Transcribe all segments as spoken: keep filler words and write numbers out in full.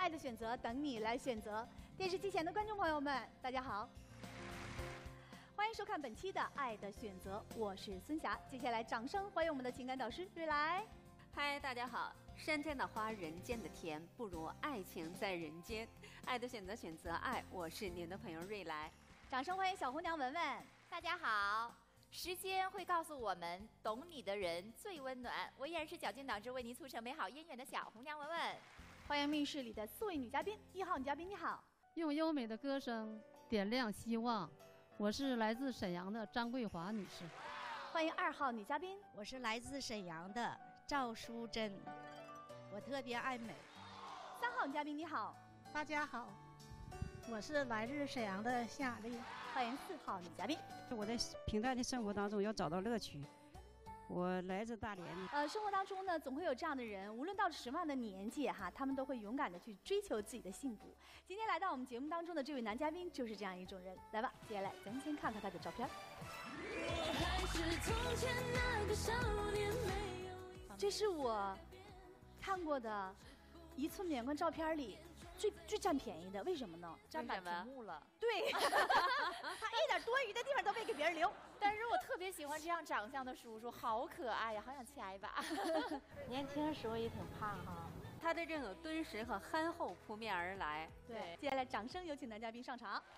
爱的选择等你来选择。电视机前的观众朋友们，大家好，欢迎收看本期的《爱的选择》，我是孙霞。接下来，掌声欢迎我们的情感导师瑞来。 嗨，大家好。山间的花，人间的甜，不如爱情在人间。爱的选择，选择爱。我是您的朋友瑞来。 掌声欢迎小红娘文文。 大家好。时间会告诉我们，懂你的人最温暖。我依然是绞尽脑汁为您促成美好姻缘的小红娘文文。 欢迎密室里的四位女嘉宾。一号女嘉宾你好。 用优美的歌声点亮希望。我是来自沈阳的张桂华女士。 欢迎二号女嘉宾。 我是来自沈阳的赵淑珍。我特别爱美。 三号女嘉宾你好。 大家好，我是来自沈阳的夏丽。 欢迎四号女嘉宾。 我在平淡的生活当中要找到乐趣。我来自大连。 呃，生活当中呢，总会有这样的人，无论到什么样的年纪哈，他们都会勇敢的去追求自己的幸福。今天来到我们节目当中的这位男嘉宾就是这样一种人。来吧，接下来咱们先看看他的照片。这是我看过的一寸免冠照片里最最占便宜的，为什么呢？ 占满屏幕了。 对，他一点多余的地方都没给别人留。 但是我特别喜欢这样长相的叔叔，好可爱呀，好想掐一把。 年轻的时候也挺胖哈。 他的这种敦实和憨厚扑面而来。 对，接下来掌声有请男嘉宾上场。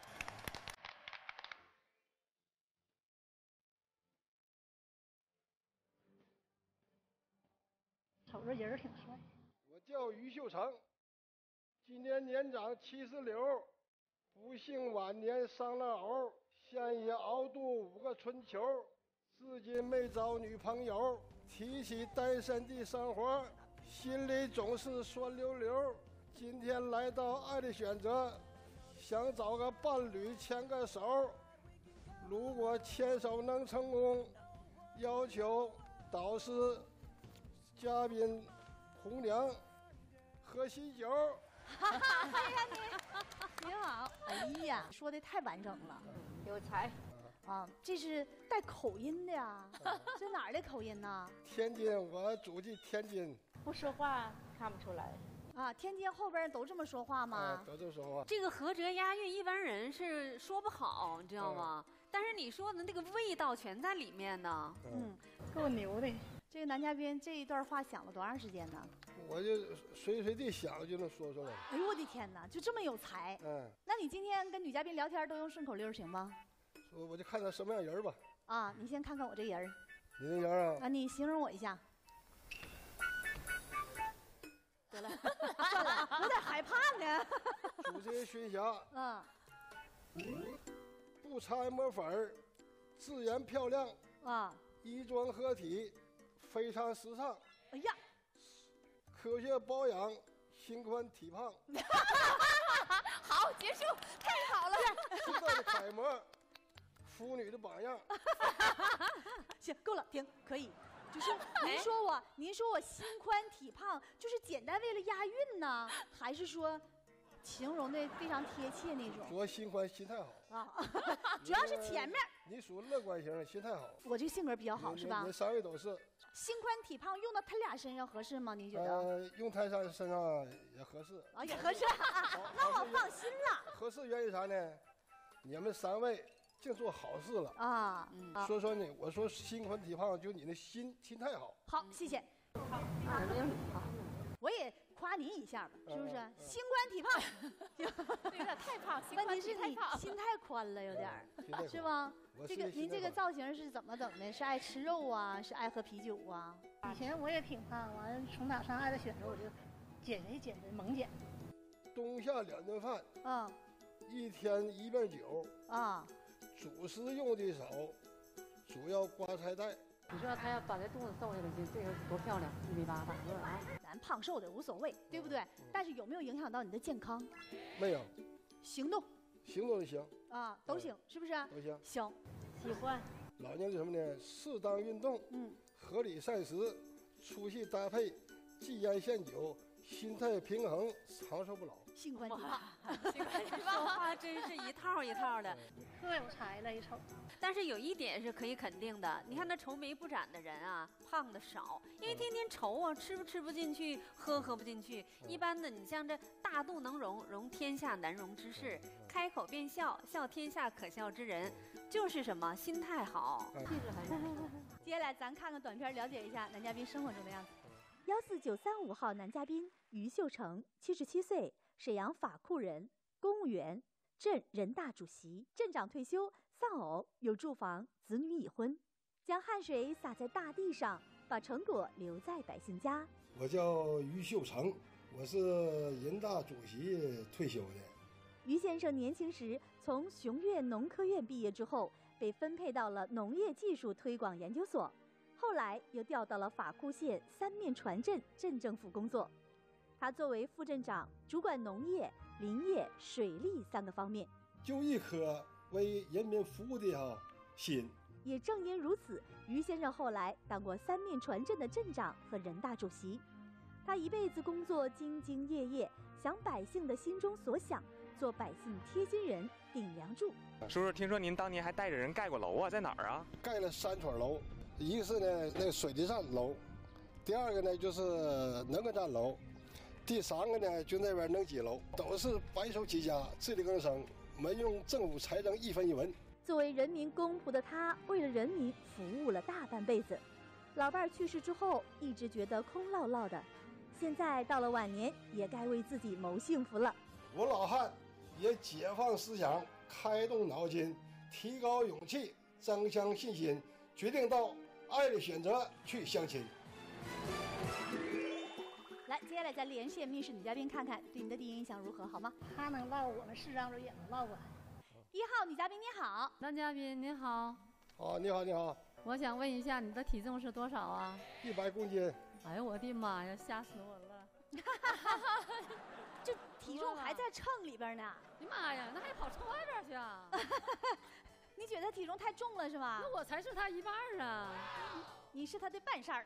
瞅着人挺帅。 我叫于秀成。今年年长七十六，不幸晚年伤了偶，现已熬度五个春秋，至今没找女朋友。提起单身的生活，心里总是酸溜溜。今天来到爱的选择，想找个伴侣牵个手。如果牵手能成功，要求导师、嘉宾、红娘喝喜酒。 哈哈，谢谢你，你好。哎呀，说的太完整了， 有才啊！这是带口音的呀，这哪儿的口音呢？ 天津，我祖籍天津。 不说话看不出来。 啊，天津后边都这么说话吗？ 啊，都这么说话。 这个合辙押韵，一般人是说不好，你知道吗？嗯、但是你说的那个味道全在里面呢。 嗯，够牛的。 这个男嘉宾这一段话想了多长时间呢？ 我就随随地想就能说出来。 哎呦我的天哪，就这么有才！嗯，那你今天跟女嘉宾聊天都用顺口溜行吗？ 我我就看他什么样人吧。 啊，你先看看我这人。 你这人啊？ 啊，你形容我一下。得了，算了，有点害怕呢。 主持人巡侠。 嗯。 不擦抹粉，自然漂亮。 啊。 衣装合体，非常时尚。 哎呀。 科学保养，心宽体胖。 好，结束，太好了。 时代的楷模，妇女的榜样。 行，够了，停，可以。就是您说我，您说我心宽体胖，就是简单为了押韵呢，还是说形容的非常贴切那种？ 说心宽，心态好啊，主要是前面。 你属乐观型，心态好。 我这性格比较好，是吧？ 你三位都是。 心宽体胖用到他俩身上合适吗？您觉得？ 呃，用他身身上也合适。 啊，也合适。那我放心了。 合适原因啥呢？你们三位净做好事了啊。嗯。 说说你，我说心宽体胖，就你的心心态好。 好，谢谢。好，好。我也夸您一下吧，是不是？嗯嗯、心宽体胖， 有点太胖。 问题是你心太宽了，有点， 嗯、 是吧？这个您这个造型是怎么整的？是爱吃肉啊，是爱喝啤酒啊？ 以前我也挺胖，完了从哪上爱的选择，我就减肥减肥猛减。 冬夏两顿饭， 嗯， 一天一瓶酒， 啊， 主食用的少，主要刮菜带。 你说他要把这肚子瘦下来，这个多漂亮，一米八大个啊！ 咱胖瘦的无所谓，对不对？但是有没有影响到你的健康？ 没有。 行动？ 行动就行啊，都行，是不是？ 都行。 行， 喜欢。 老年人什么呢？适当运动，嗯，合理膳食，粗细搭配，忌烟限酒， 心态平衡，长寿不老。 性观体胖， 说话真是一套一套的。 特有才了，一瞅。 但是有一点是可以肯定的，你看那愁眉不展的人啊，胖的少，因为天天愁啊，吃不吃不进去，喝喝不进去。一般的，你像这大肚能容，容天下难容之事，开口便笑，笑天下可笑之人，就是什么心态好，气质很好。 接下来咱看看短片，了解一下男嘉宾生活中的样子。 幺四九三五号男嘉宾于秀成，七十七岁，沈阳法库人，公务员，镇人大主席，镇长退休，丧偶，有住房，子女已婚，将汗水洒在大地上，把成果留在百姓家。 我叫于秀成，我是人大主席退休的。 于先生年轻时从雄岳农科院毕业之后，被分配到了农业技术推广研究所。后来又调到了法库县三面船镇镇政府工作，他作为副镇长，主管农业、林业、水利三个方面， 就一颗为人民服务的哈心。 也正因如此，于先生后来当过三面船镇的镇长和人大主席。他一辈子工作兢兢业业，想百姓的心中所想，做百姓贴心人、顶梁柱。 叔叔，听说您当年还带着人盖过楼啊，在哪儿啊？ 盖了三幢楼。一个是呢，那个水利站楼，第二个呢就是能源站楼，第三个呢就那边能机楼，都是白手起家，自力更生，没用政府财政一分一文。 作为人民公仆的他，为了人民服务了大半辈子。老伴儿去世之后，一直觉得空落落的，现在到了晚年，也该为自己谋幸福了。 我老汉也解放思想，开动脑筋，提高勇气，增强信心，决定到爱的选择去相亲。 来，接下来咱连线密室女嘉宾，看看对你的第一印象如何，好吗？ 他能唠我们市长也能唠过来。 一号女嘉宾你好， 男嘉宾您好。 好，你好，你好。 我想问一下，你的体重是多少啊？ 一百公斤。 哎呦我的妈呀，吓死我了！ 这体重还在秤里边呢。 你妈呀，那还跑秤外边去啊？ 你觉得体重太重了是吧？ 那我才是他一半啊！ 你是他的半扇儿。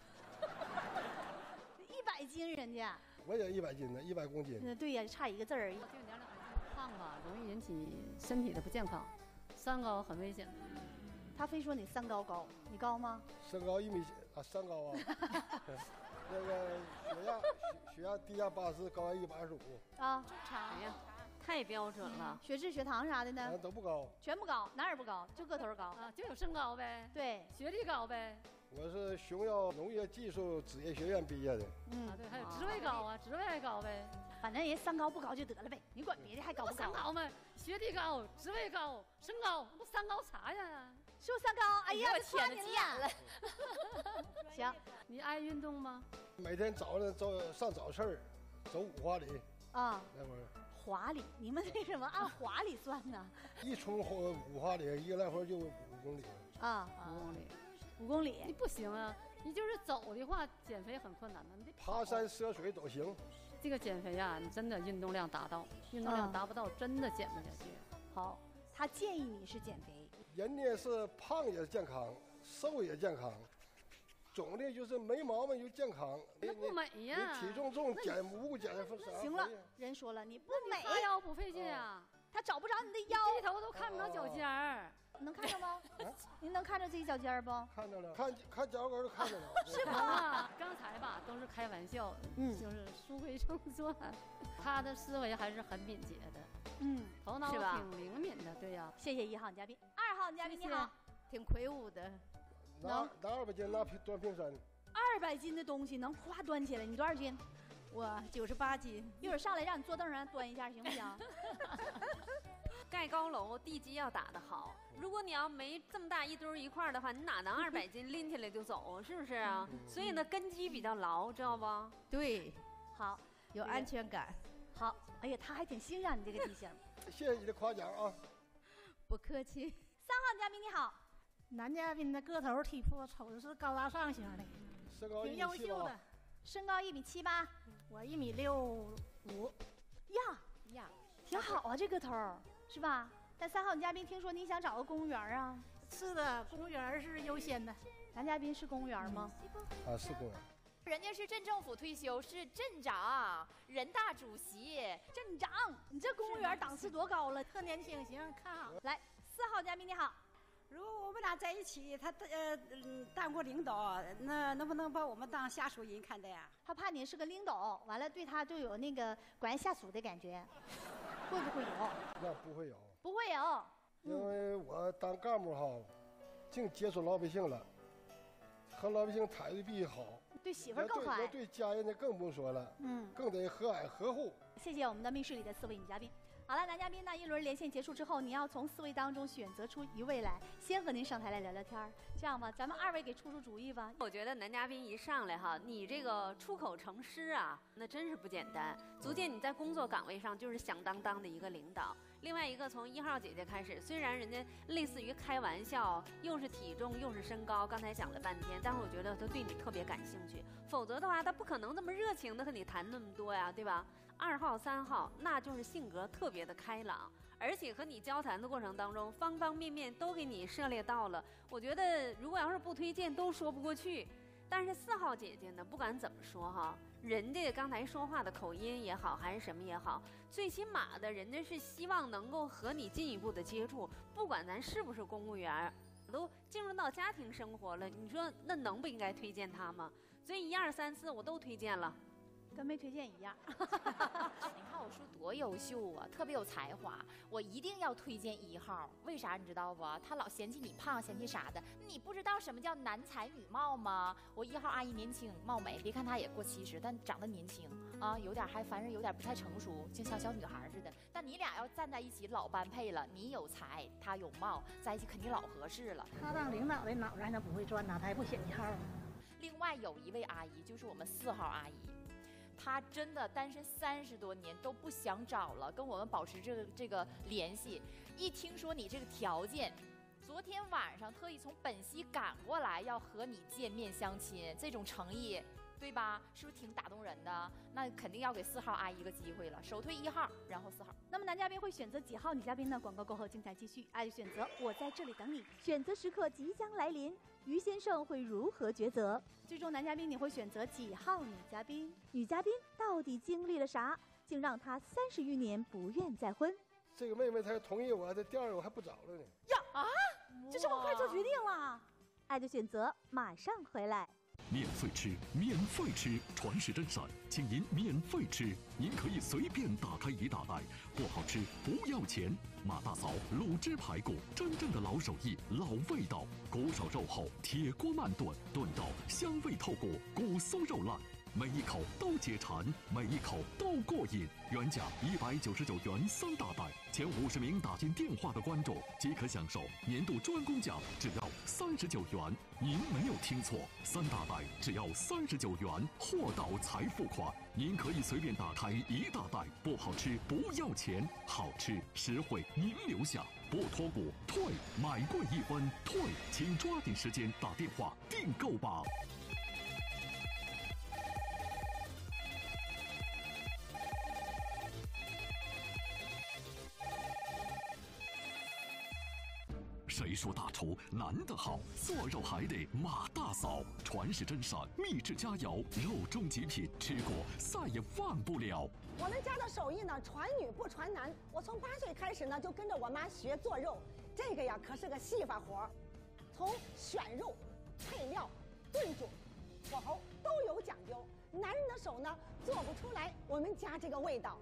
一百斤人家。 我也一百斤呢，一百公斤。 嗯，对呀，差一个字儿。 这个年龄胖吧，容易引起身体的不健康，三高很危险的。 他非说你三高高，你高吗？ 身高一米啊，三高啊。那个血压血压低下八十，高压一百二十五。 啊，正常。 哎呀，太标准了。 血脂、血糖啥的呢？ 啊，都不高。 全不高，哪儿也不高，就个头高啊，就有身高呗。 对， 学历高呗。 我是雄耀农业技术职业学院毕业的。 嗯，啊对，还有职位高啊，职位还高呗。 反正人三高不高就得了呗，你管别的还高不高？ 三高嘛，学历高，职位高，身高，不三高啥呀？ 是不是三高？哎呀， 我天哪，急眼了。 行， 你爱运动吗？ 每天早上走上早市儿，走五华里。 啊， 那会儿。 华里，你们为什么按华里算呢？ 一冲五华里，一个来回就五公里。 啊， 五公里。 五公里， 你不行啊！你就是走的话，减肥很困难的。你得爬山涉水都行。 这个减肥啊，你真的运动量达到，运动量达不到，真的减不下去。 好，他建议你是减肥。 人呢是胖也健康，瘦也健康，总的就是没毛病就健康。 那不美呀！ 你体重重减五五减啥？ 行了，人说了你不美， 哈腰不费劲啊， 他找不着你的腰， 低头都看不着脚尖儿。 能看着吗？您能看着自己脚尖儿不？ 看着了，看看脚跟都看着了。 是吧？刚才吧都是开玩笑，嗯，就是书归正传。他的思维还是很敏捷的， 嗯， 头脑挺灵敏的，对呀。 谢谢一号嘉宾，二号嘉宾你好， 挺魁梧的。 拿拿二百斤拿端平身。 二百斤的东西能哗端起来，你多少斤？ 我九十八斤。 一会儿上来让你坐凳上端一下，行不行？ 盖高楼地基要打得好，如果你要没这么大一堆一块的话，你哪能二百斤拎起来就走，是不是啊？所以呢，根基比较牢，知道不？ 对， 好， 有安全感。 好，哎呀，他还挺欣赏你这个地形。 谢谢你的夸奖啊！ 不客气。 三号嘉宾你好， 男嘉宾的个头体魄瞅着是高大上型的， 身高挺优秀的。 身高一米七八， 我一米六五， 呀呀，挺好啊，这个头。是吧？但三号女嘉宾听说你想找个公务员啊？ 是的，公务员是优先的。 男嘉宾是公务员吗？ 啊，是公务员。 人家是镇政府退休，是镇长、人大主席。 镇长，你这公务员档次多高了， 特年轻，行，看好。 来，四号嘉宾你好。 如果我们俩在一起，他呃嗯当过领导，那能不能把我们当下属人看待呀？ 他怕你是个领导，完了对他就有那个管下属的感觉，会不会有？ 那不会有， 不会有， 因为我当干部哈，净接触老百姓了，和老百姓态度必须好。 对媳妇儿更好， 对家人呢更不说了，嗯，更得和蔼呵护。 谢谢我们的密室里的四位女嘉宾。好了，男嘉宾呢，一轮连线结束之后，你要从四位当中选择出一位来，先和您上台来聊聊天儿。这样吧，咱们二位给出出主意吧。 我觉得男嘉宾一上来哈，你这个出口成诗啊，那真是不简单，足见你在工作岗位上就是响当当的一个领导。另外一个从一号姐姐开始，虽然人家类似于开玩笑，又是体重又是身高，刚才讲了半天，但是我觉得他对你特别感兴趣，否则的话他不可能这么热情的和你谈那么多呀，对吧？二号、三号那就是性格特别的开朗，而且和你交谈的过程当中，方方面面都给你涉猎到了。我觉得如果要是不推荐都说不过去。但是四号姐姐呢，不管怎么说哈，人家刚才说话的口音也好，还是什么也好，最起码的人家是希望能够和你进一步的接触，不管咱是不是公务员，都进入到家庭生活了，你说那能不应该推荐他吗？所以一二三四我都推荐了。 跟没推荐一样。 你看我叔多优秀啊，特别有才华，我一定要推荐一号。为啥你知道不？他老嫌弃你胖，嫌弃啥的。你不知道什么叫男才女貌吗？我一号阿姨年轻貌美，别看她也过七十，但长得年轻啊，有点还反正有点不太成熟，就像小女孩似的。但你俩要站在一起，老般配了。你有才，他有貌，在一起肯定老合适了。 他当领导的脑子还能不会转呢？他还不嫌弃号呢。 另外有一位阿姨，就是我们四号阿姨。她真的单身三十多年都不想找了，跟我们保持这个这个联系。一听说你这个条件，昨天晚上特意从本溪赶过来要和你见面相亲，这种诚意，对吧？是不是挺打动人的？那肯定要给四号阿姨一个机会了，首推一号，然后四号。 那么男嘉宾会选择几号女嘉宾呢？广告过后精彩继续，爱的选择，我在这里等你。 选择时刻即将来临，于先生会如何抉择？ 最终男嘉宾你会选择几号女嘉宾？ 女嘉宾到底经历了啥，竟让她三十余年不愿再婚？ 这个妹妹她同意我，这第二个我还不找了呢。 呀啊！就这么快做决定了？ 爱的选择马上回来。 免费吃，免费吃，传世真善，请您免费吃。您可以随便打开一大袋，不好吃不要钱。马大嫂卤汁排骨，真正的老手艺，老味道。骨手肉厚，铁锅慢炖，炖到香味透骨，骨酥肉烂。每一口都解馋，每一口都过瘾。原价一百九十九元三大袋，前五十名打进电话的观众即可享受年度专供奖，只要三十九元。您没有听错，三大袋只要三十九元，货到财付款。您可以随便打开一大袋，不好吃不要钱，好吃实惠您留下，不脱骨退，买贵一分退，请抓紧时间打电话订购吧。谁说大厨男的好？做肉还得马大嫂，传世真善，秘制佳肴，肉中极品，吃过再也忘不了。 我们家的手艺呢，传女不传男。我从八岁开始呢，就跟着我妈学做肉，这个呀可是个细法活，从选肉、配料、炖煮、火候都有讲究。男人的手呢，做不出来我们家这个味道。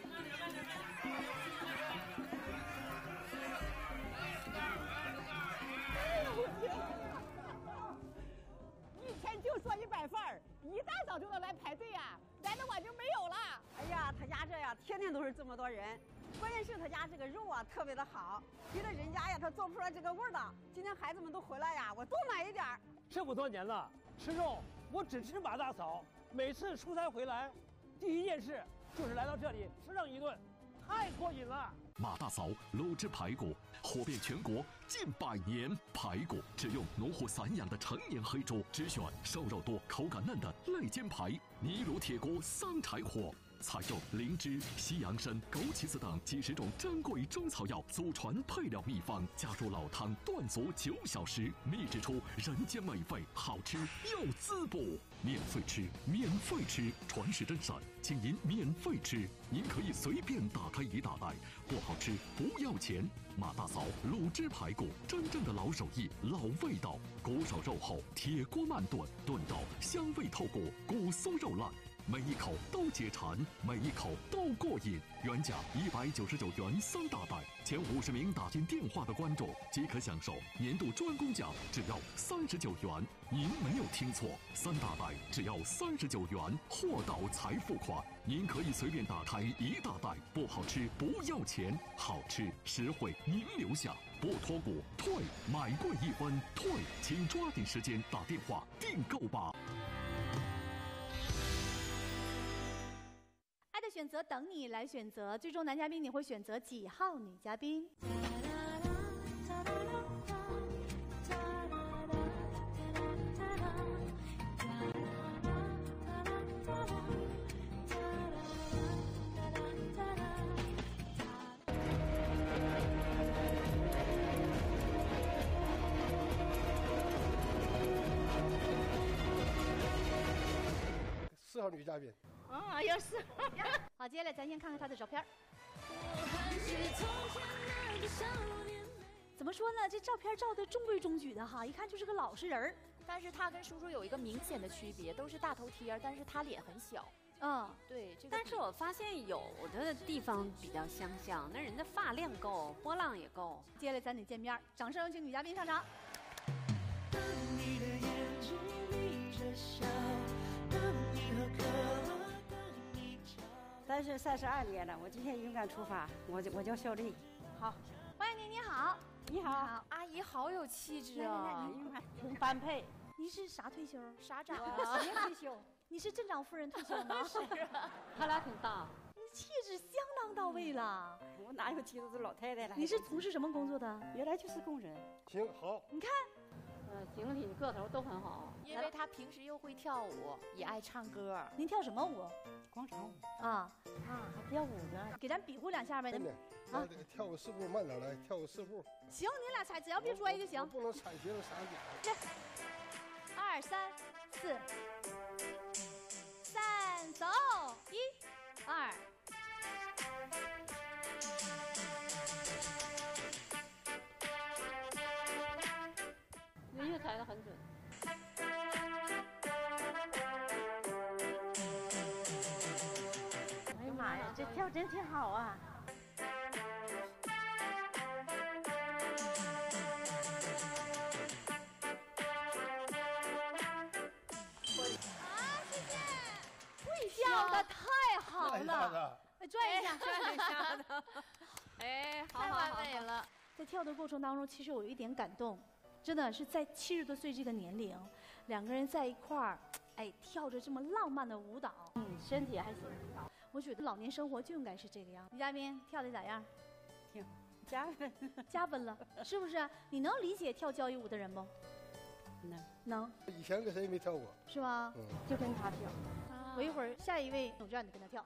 一天就做一百份儿，一大早就能来排队呀、啊，来的晚就没有了。 哎呀，他家这呀，天天都是这么多人，关键是他家这个肉啊特别的好，别的人家呀他做不出来这个味儿的。今天孩子们都回来呀，我多买一点儿。 这么多年了，吃肉我只吃马大嫂，每次出差回来，第一件事就是来到这里吃上一顿，太过瘾了。 马大嫂卤汁排骨火遍全国近百年，排骨只用农户散养的成年黑猪，只选瘦肉多、口感嫩的肋间排，泥炉铁锅三柴火， 采用灵芝、西洋参、枸杞子等几十种珍贵中草药祖传配料秘方，加入老汤炖足九小时，秘制出人间美味，好吃又滋补。免费吃，免费吃，传世真善，请您免费吃。您可以随便打开一大袋，不好吃不要钱。马大嫂卤汁排骨，真正的老手艺，老味道。骨少肉厚，铁锅慢炖，炖到香味透骨，骨酥肉烂。每一口都解馋，每一口都过瘾。原价一百九十九元三大袋，前五十名打进电话的观众即可享受年度专供奖，只要三十九元。您没有听错，三大袋只要三十九元，货到才付款。您可以随便打开一大袋，不好吃不要钱，好吃实惠您留下。不脱骨退，买贵一分退，请抓紧时间打电话订购吧。 爱的选择等你来选择，最终男嘉宾你会选择几号女嘉宾？ 四号女嘉宾。 啊，有四号。好，接下来咱先看看她的照片。怎么说呢？这照片照的中规中矩的哈，一看就是个老实人儿。 但是他跟叔叔有一个明显的区别，都是大头贴，但是他脸很小。 嗯， 对，这个。 但是我发现有的地方比较相像，那人家发量够，波浪也够。 接下来咱得见面，掌声有请女嘉宾上场。当你的眼睛眯着笑， 当你喝可乐，当你笑。单身三十二年了，我今天勇敢出发，我我叫小丽。 好，欢迎您，你好。 你好， 好阿姨好有气质啊！ 挺般配。 你是啥退休？ 啥长？ 企业退休。 你是镇长夫人退休吗？ 是啊， 他俩挺大。 你气质相当到位了。 我哪有气质？是老太太了。 你是从事什么工作的？ 原来就是工人。 行好。 你看。 呃，形体个头都很好， 因为他平时又会跳舞，也爱唱歌。 您跳什么舞？ 广场舞。 啊啊，还跳舞呢。 给咱比划两下呗。 真的，啊，跳个四步，慢点来，跳个四步。 行，你俩踩，只要别摔就行。 不能踩鞋子啥点。 二三四，三走，一二。 音乐踩得很准。 哎呀妈呀，这跳真挺好啊！ 啊，谢谢！会跳的太好了，哎，转一下， 转一下的。哎，好好好， 太完美了。在跳的过程当中，其实我有一点感动。真的是在七十多岁这个年龄，两个人在一块儿，哎，跳着这么浪漫的舞蹈， 嗯，身体还行。 我觉得老年生活就应该是这个样。女嘉宾跳的咋样？ 挺加分， 加分了，是不是？你能理解跳交谊舞的人不？ 能能。 以前跟谁没跳过？ 是吗？ 嗯， 就跟他跳。 我一会儿下一位，我就让你跟他跳。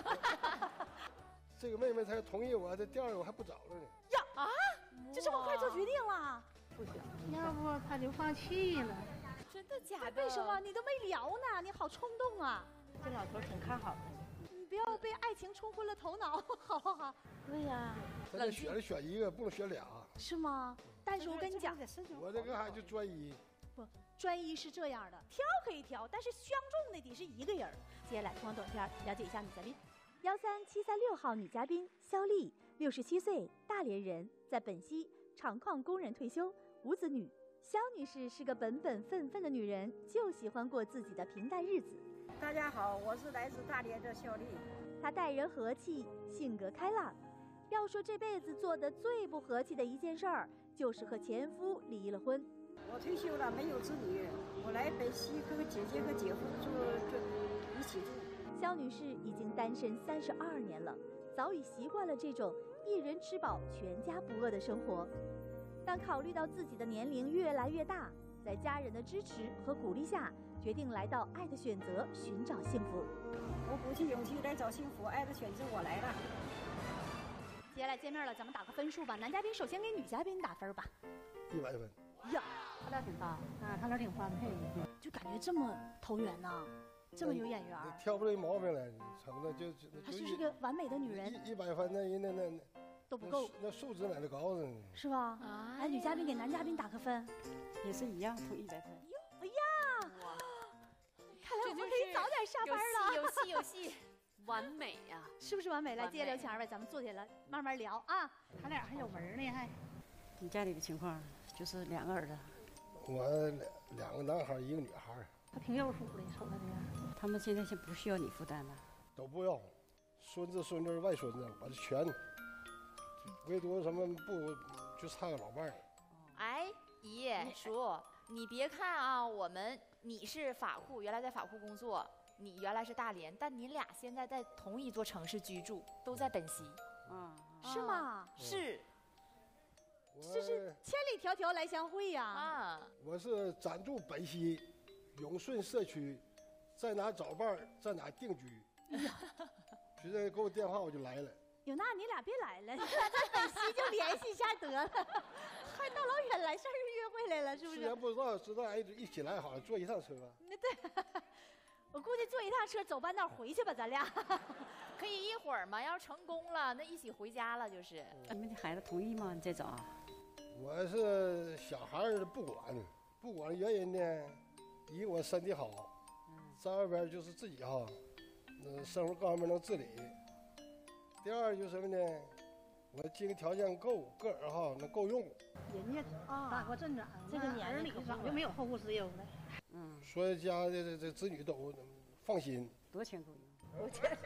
这个妹妹她要同意我，这第二个我还不找了呢。 呀啊！就这么快做决定了？ 不行， 要不他就放弃了。 真的假的？ 为什么？你都没聊呢，你好冲动啊！ 这老头挺看好的。 你不要被爱情冲昏了头脑，好不好？ 对呀， 咱这选了选一个，不能选俩。 是吗？但是我跟你讲， 我这个还就专一。 不，专一是这样的，挑可以挑，但是相中的得是一个人。接下来通过短片了解一下女嘉宾。 幺三七三六号女嘉宾肖丽，六十七岁，大连人，在本溪厂矿工人退休，无子女。肖女士是个本本分分的女人，就喜欢过自己的平淡日子。 大家好，我是来自大连的肖丽。 她待人和气，性格开朗。要说这辈子做的最不和气的一件事儿，就是和前夫离了婚。 我退休了，没有子女，我来本溪和姐姐和姐夫住住一起住。 肖女士已经单身三十二年了，早已习惯了这种一人吃饱全家不饿的生活。但考虑到自己的年龄越来越大，在家人的支持和鼓励下， 决定来到爱的选择寻找幸福。 我鼓起勇气来找幸福，爱的选择我来了。 接下来见面了，咱们打个分数吧。男嘉宾首先给女嘉宾打分吧。 一百分。 呀， 他俩挺搭啊，他俩挺般配的， 就感觉这么投缘呐，这么有眼缘。 挑不出毛病来，成了就就。 她就是个完美的女人。 一一百分，那人那那都不够， 那素质哪能高呢？ 是吧？啊，来，女嘉宾给男嘉宾打个分， 也是一样，投一百分。 哟，哎呀，看来我们可以早点下班了。 有戏有戏有戏。 完美呀、啊， 是不是完美？来，接着聊前二位，咱们坐下来慢慢聊啊。 他俩还有纹呢，还。 你家里的情况就是两个儿子， 我两两个男孩，一个女孩。 他挺有数的，瞅他这样。 他们现在是不需要你负担了， 都不要，孙子、孙女、外孙子，我这全，唯独什么不就差个老伴儿。 哎，姨叔，你别看啊，我们你是法库，原来在法库工作。你原来是大连，但你俩现在在同一座城市居住，都在本溪。 啊， 是吗？ 是。 这是千里迢迢来相会呀！ 啊， 我是暂住本溪永顺社区，在哪找伴儿，在哪定居。哎呀，直接给我电话我就来了。 有那你俩别来了，你俩在本溪就联系一下得了，还大老远来事儿约会来了，是不是？ 虽然不知道，知道哎，一起来好了，坐一趟车。 那对。我估计坐一趟车走半道回去吧，咱俩可以一会儿嘛。要是成功了，那一起回家了就是。 你们的孩子同意吗？你再找？ 我是小孩儿不管，不管原因呢，一个我身体好，在外边就是自己哈，那生活各方面能自理。第二就是什么呢？我经济条件够，个儿哈能够用。 人家打过镇长，这个年龄早就没有后顾之忧了。 嗯， 所以家的这这子女都放心。 多钱够用？ 多钱？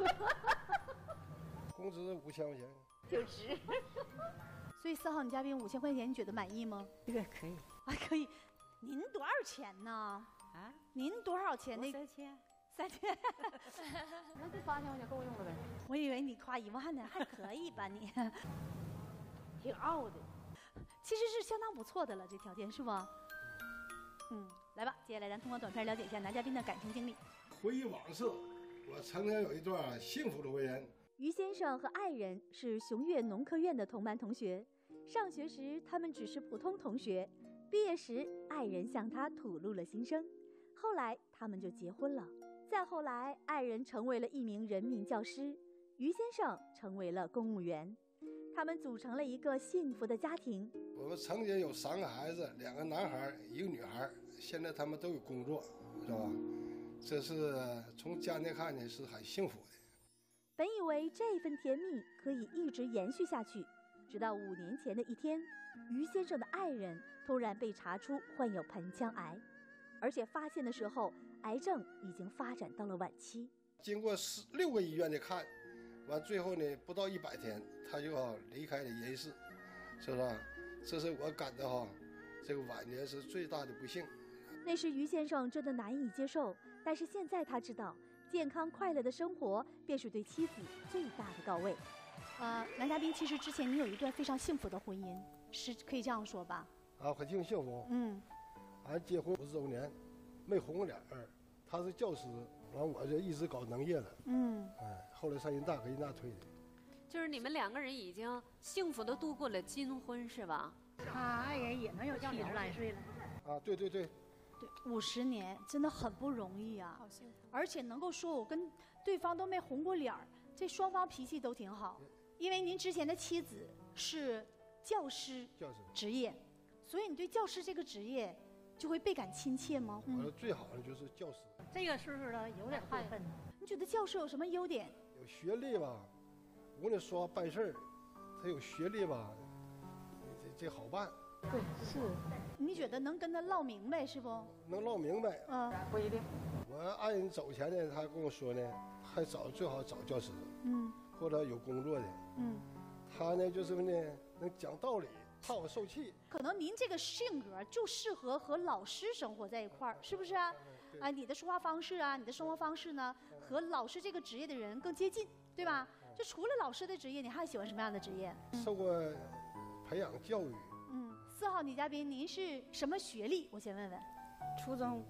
工资五千块钱。 就值。 所以四号女嘉宾五千块钱，你觉得满意吗？ 这个可以， 还可以。您多少钱呢？ 啊？ 您多少钱？那三千。 三千。 那这八千块钱够用了呗？ 我以为你夸一万呢，还可以吧你？ 挺傲的。 其实是相当不错的了，这条件是吧？嗯，来吧，接下来咱通过短片了解一下男嘉宾的感情经历。 回忆往事，我曾经有一段幸福的婚姻。 于先生和爱人是雄越农科院的同班同学，上学时他们只是普通同学，毕业时爱人向他吐露了心声，后来他们就结婚了。再后来，爱人成为了一名人民教师，于先生成为了公务员，他们组成了一个幸福的家庭。 我们曾经有三个孩子，两个男孩，一个女孩，现在他们都有工作，是吧？这是从家庭看呢，是很幸福的。 本以为这份甜蜜可以一直延续下去，直到五年前的一天，于先生的爱人突然被查出患有盆腔癌，而且发现的时候，癌症已经发展到了晚期。 经过四六个医院的看，完最后呢，不到一百天，他就要离开了人世，是不是？这是我感到哈，这个晚年是最大的不幸。 那时于先生真的难以接受，但是现在他知道，健康快乐的生活便是对妻子最大的告慰。 呃，男嘉宾，其实之前你有一段非常幸福的婚姻，是可以这样说吧？ 啊，很挺幸福。 嗯， 俺结婚五十周年，没红脸儿。他是教师，完我就一直搞农业了。 嗯， 哎，后来上人大，给人大推的。 就是你们两个人已经幸福的度过了金婚，是吧？ 他爱人也能有七十来岁了。 啊，对对对。 对，五十年真的很不容易啊！ 好幸福， 而且能够说我跟对方都没红过脸儿，这双方脾气都挺好。因为您之前的妻子是教师， 教师职业，所以你对教师这个职业就会倍感亲切吗？ 我最好的就是教师。 这个岁数了有点过分。 你觉得教师有什么优点？ 有学历吧，无论说话办事儿，他有学历吧，这这好办。 对，是。你觉得能跟他唠明白是不？ 能唠明白。 嗯， 不一定。 我爱人走前呢，他跟我说呢，还找最好找教师， 嗯， 或者有工作的， 嗯， 他呢就是呢能讲道理，怕我受气。 可能您这个性格就适合和老师生活在一块儿，是不是啊？啊，你的说话方式啊，你的生活方式呢，和老师这个职业的人更接近，对吧？就除了老师的职业，你还喜欢什么样的职业？ 受过培养教育。 嗯，四号女嘉宾，您是什么学历？我先问问。 初中，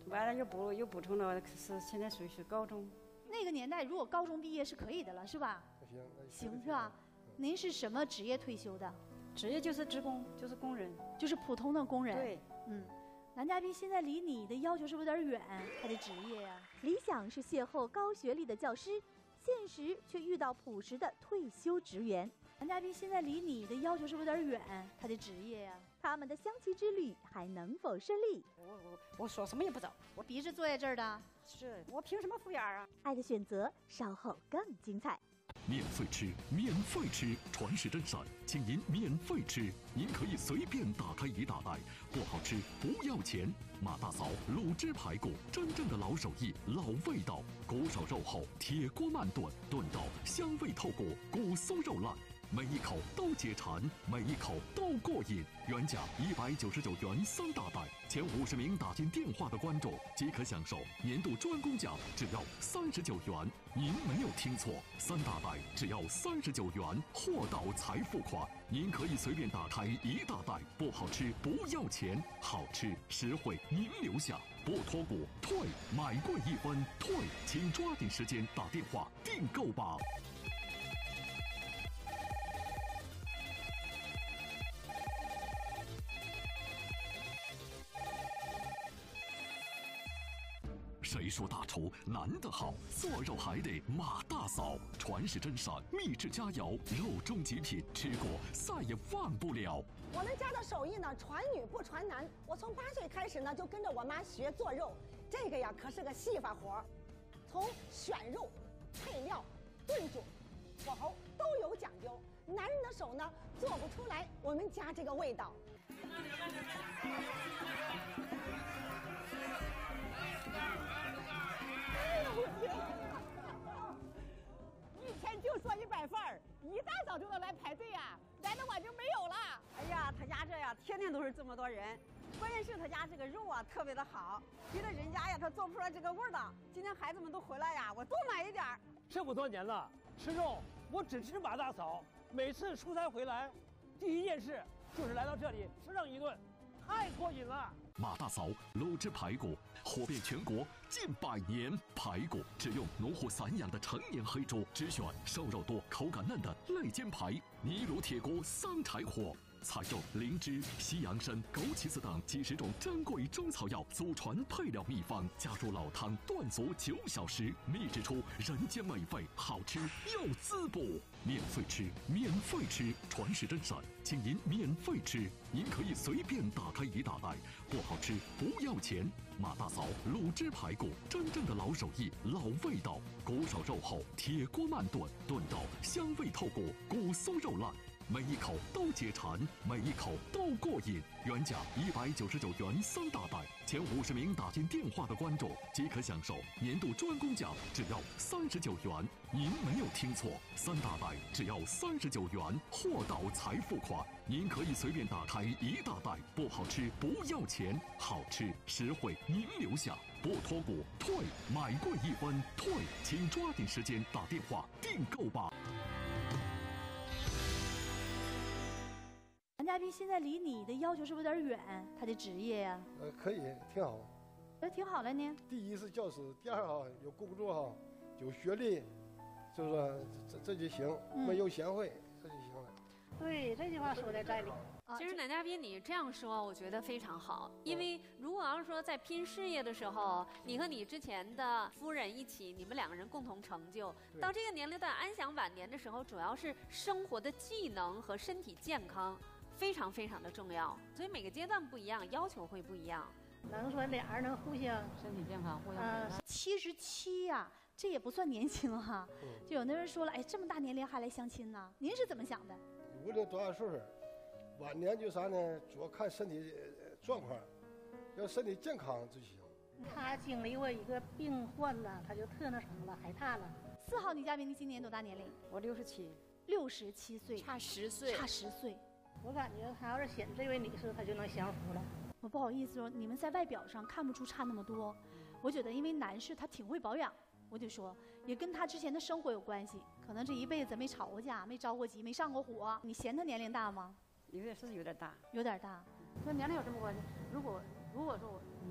完了又补又补充了，是现在属于是高中。 那个年代如果高中毕业是可以的了，是吧？ 行， 行是吧？您是什么职业退休的？ 职业就是职工，就是工人， 就是普通的工人。 对， 嗯。男嘉宾现在离你的要求是不是有点远？他的职业呀、啊， 理想是邂逅高学历的教师，现实却遇到朴实的退休职员。 男嘉宾现在离你的要求是不是有点远？他的职业呀、啊， 他们的相亲之旅还能否顺利？ 我我我说什么也不走， 我笔直坐在这儿的， 是我凭什么敷衍啊？ 爱的选择稍后更精彩。 免费吃，免费吃，传世真善，请您免费吃。您可以随便打开一大袋，不好吃不要钱。马大嫂卤汁排骨，真正的老手艺，老味道。骨手肉厚，铁锅慢炖，炖到香味透过，骨酥肉烂。每一口都解馋，每一口都过瘾。原价一百九十九元三大袋，前五十名打进电话的观众即可享受年度专供奖，只要三十九元。您没有听错，三大袋只要三十九元，货到财付款。您可以随便打开一大袋，不好吃不要钱，好吃实惠您留下。不脱骨退，买贵一分退，请抓紧时间打电话订购吧。谁说大厨男的好？做肉还得马大嫂，传世真善，秘制佳肴，肉中极品，吃过再也忘不了。 我们家的手艺呢，传女不传男。我从八岁开始呢，就跟着我妈学做肉，这个呀可是个细法活，从选肉、配料、炖煮、火候都有讲究。男人的手呢，做不出来我们家这个味道。 一天就做一百份儿，一大早就能来排队呀、啊，来的晚就没有了。 哎呀，他家这呀，天天都是这么多人，关键是他家这个肉啊特别的好，别的人家呀他做不出来这个味道。今天孩子们都回来呀，我多买一点儿。 这么多年了，吃肉我只吃马大嫂，每次出差回来，第一件事就是来到这里吃上一顿，太过瘾了。 马大嫂卤汁排骨火遍全国近百年，排骨只用农户散养的成年黑猪，只选瘦肉多、口感嫩的肋间排，泥炉铁锅三柴火。采用灵芝、西洋参、枸杞子等几十种珍贵中草药祖传配料秘方，加入老汤炖足九小时，秘制出人间美味，好吃又滋补。免费吃，免费吃，传世真善，请您免费吃。您可以随便打开一大袋，不好吃不要钱。马大嫂卤汁排骨，真正的老手艺，老味道。骨手肉厚，铁锅慢炖，炖到香味透过，骨酥肉烂。每一口都解馋，每一口都过瘾。原价一百九十九元三大袋，前五十名打进电话的观众即可享受年度专供奖，只要三十九元。您没有听错，三大袋只要三十九元，货到财付款。您可以随便打开一大袋，不好吃不要钱，好吃实惠您留下。不脱骨退，买贵一分退，请抓紧时间打电话订购吧。 男嘉宾现在离你的要求是不是有点远？他的职业呀、啊？ 呃，可以，挺好。 那挺好了呢。 第一是教师，第二哈有工作哈，有学历，就是说这这就行，没有贤惠，这就行了。 对，这句话说的在理。 其实男嘉宾你这样说，我觉得非常好，因为如果要是说在拼事业的时候，你和你之前的夫人一起，你们两个人共同成就，到这个年龄段安享晚年的时候，主要是生活的技能和身体健康非常非常的重要，所以每个阶段不一样，要求会不一样。 能说俩人能互相身体健康，互相陪伴。 七十七呀，这也不算年轻哈、啊。就有的人说了，哎，这么大年龄还来相亲呢？您是怎么想的？ 无论多大岁数，晚年就啥呢？主要看身体状况，要身体健康就行。 他经历过一个病患呢，他就特那什么了，害怕了。 四号女嘉宾，你今年多大年龄？ 我六十七， 六十七岁， 差十岁， 差十岁。 我感觉他要是选这位女士，他就能享福了。 我不好意思说，你们在外表上看不出差那么多。我觉得，因为男士他挺会保养，我就说也跟他之前的生活有关系，可能这一辈子没吵过架，没着过急，没上过火。你嫌他年龄大吗？ 有点是有点大， 有点大。 和年龄有什么关系？如果如果说你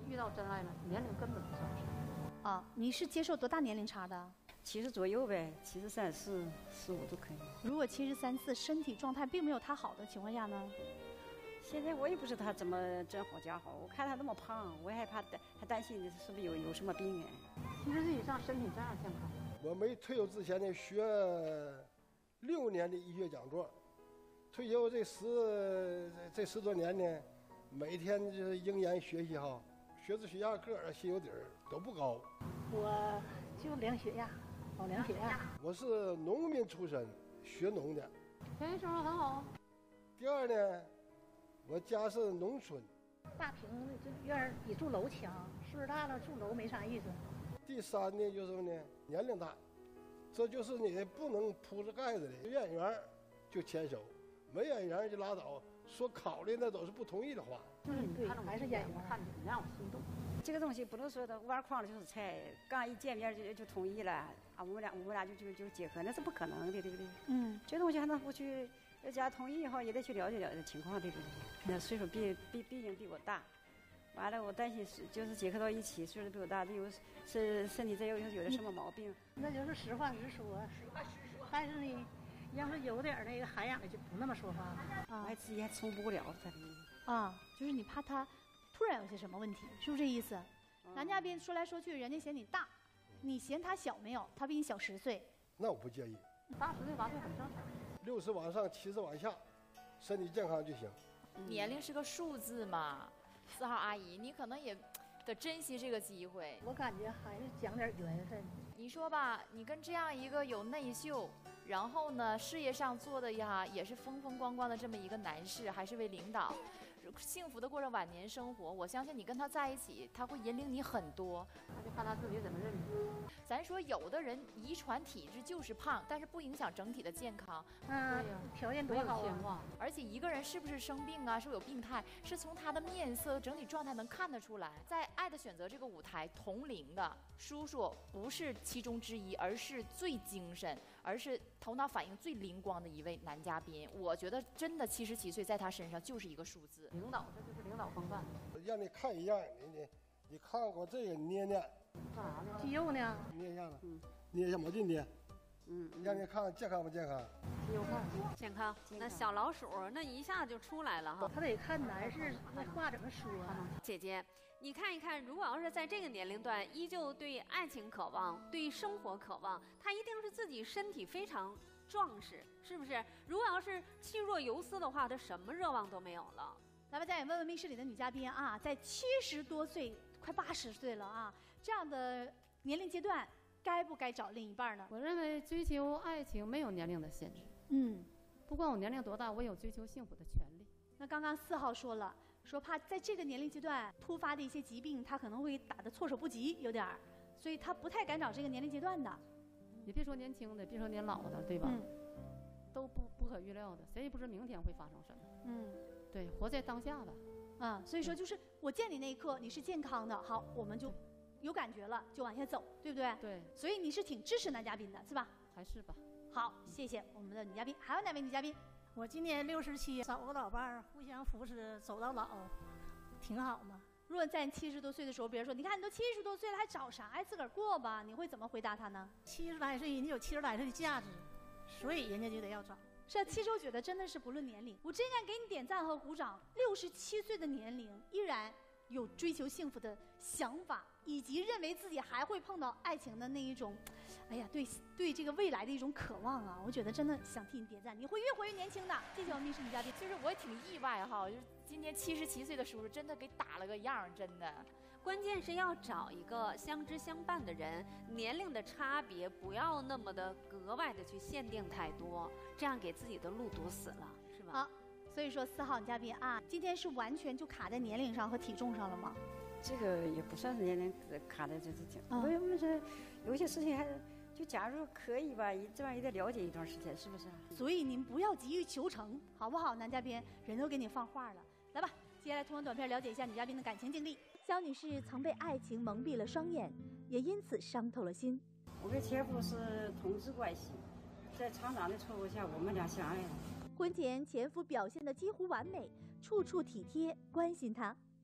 遇到真爱了，年龄根本不算事。 啊，你是接受多大年龄差的？ 七十左右呗，七十三四、四五都可以。 如果七十三四身体状态并没有他好的情况下呢？ 现在我也不知道他怎么真好假好，我看他那么胖，我也害怕担，还担心是不是有有什么病啊？ 七十岁以上身体这样健康。 我没退休之前呢，学六年的医学讲座，退休这十这十多年呢，每天就是应研学习哈，学治血压、个儿、心有底儿都不高。 我就量血压，老量血压。 我是农民出身，学农的。 田园生活很好。 第二呢，我家是农村， 大平这院儿比住楼强，岁数大了住楼没啥意思。 第三呢，就是呢年龄大，这就是你不能铺着盖子的，有眼缘就牵手，没眼缘就拉倒。说考虑那都是不同意的话。 嗯，对，还是眼缘， 看着你让我心动。 这个东西不能说的挖筐的就是菜，刚一见面就就同意了啊，我们俩我们俩就就就结合，那是不可能的，对不对？ 嗯， 这东西还能不去？人家同意以后也得去了解了解情况，对不对？那岁数比比毕竟比我大，完了我担心是就是结合到一起，岁数比我大，这有是身体再有有点什么毛病。 那就是实话实说，实话实说。但是呢，要是有点那个涵养的，就不那么说话了。 啊，我还自己还冲不了他。 啊，就是你怕他突然有些什么问题，是不是这意思？男嘉宾说来说去，人家嫌你大，你嫌他小没有？他比你小十岁。 那我不介意。 大十岁八岁很正常。 六十往上，七十往下，身体健康就行。 年龄是个数字嘛，四号阿姨，你可能也得珍惜这个机会。 我感觉还是讲点缘分。 你说吧，你跟这样一个有内秀，然后呢事业上做的呀也是风风光光的这么一个男士，还是位领导，幸福的过着晚年生活，我相信你跟他在一起，他会引领你很多。 那就看他自己怎么认知。 咱说有的人遗传体质就是胖，但是不影响整体的健康。 嗯，条件多好啊！ 而且一个人是不是生病啊，是不是有病态，是从他的面色、整体状态能看得出来。在《爱的选择》这个舞台，同龄的叔叔不是其中之一，而是最精神，而是头脑反应最灵光的一位男嘉宾。我觉得真的七十七岁在他身上就是一个数字。 领导，这就是领导风范。 让你看一样，你你你看过这个捏捏。 干啥呢？ 肌肉呢？ 捏一下子，嗯，捏一下，抹劲捏，嗯，让你看健康不健康？ 肌肉看健康。那小老鼠那一下就出来了哈。 他得看男士那话怎么说啊。 姐姐，你看一看，如果要是在这个年龄段依旧对爱情渴望、对生活渴望，他一定是自己身体非常壮实，是不是？如果要是气若游丝的话，他什么热望都没有了。 咱们再也问问密室里的女嘉宾啊，在七十多岁、快八十岁了啊，这样的年龄阶段，该不该找另一半呢？ 我认为追求爱情没有年龄的限制。 嗯， 不管我年龄多大，我有追求幸福的权利。 那刚刚四号说了，说怕在这个年龄阶段突发的一些疾病，他可能会打得措手不及，有点儿，所以他不太敢找这个年龄阶段的。 你别说年轻的，别说年老的，对吧？ 嗯， 都不不可预料的，谁也不知明天会发生什么。 嗯。 对，活在当下吧。 啊、嗯，所以说就是我见你那一刻你是健康的，好，我们就有感觉了，就往下走，对不对？ 对。 所以你是挺支持男嘉宾的，是吧？ 还是吧。 好，谢谢我们的女嘉宾。还有哪位女嘉宾？ 我今年六十七，找个老伴儿，互相扶持，走到老，挺好嘛。 如果在七十多岁的时候，别人说，你看你都七十多岁了，还找啥呀？自个儿过吧，你会怎么回答他呢？ 七十来岁，人家有七十来岁的价值，所以人家就得要找。 是啊，其实我觉得真的是不论年龄，我真想给你点赞和鼓掌。六十七岁的年龄，依然有追求幸福的想法，以及认为自己还会碰到爱情的那一种，哎呀，对对这个未来的一种渴望啊！我觉得真的想替你点赞，你会越活越年轻的。谢谢我们密室女嘉宾。 就是我也挺意外哈，就是今年七十七岁的叔叔真的给打了个样，真的。 关键是要找一个相知相伴的人，年龄的差别不要那么的格外的去限定太多，这样给自己的路堵死了，是吧？ 好，所以说四号女嘉宾啊，今天是完全就卡在年龄上和体重上了吗？ 这个也不算是年龄卡在这这这， 嗯、 我我们是有些事情还就假如可以吧，这玩意儿得了解一段时间，是不是？ 所以您不要急于求成，好不好？男嘉宾，人都给你放话了，来吧。接下来通过短片了解一下女嘉宾的感情经历。 肖女士曾被爱情蒙蔽了双眼，也因此伤透了心。 我跟前夫是同志关系，在厂长的撮合下，我们俩相爱了。 婚前前夫表现得几乎完美，处处体贴关心她。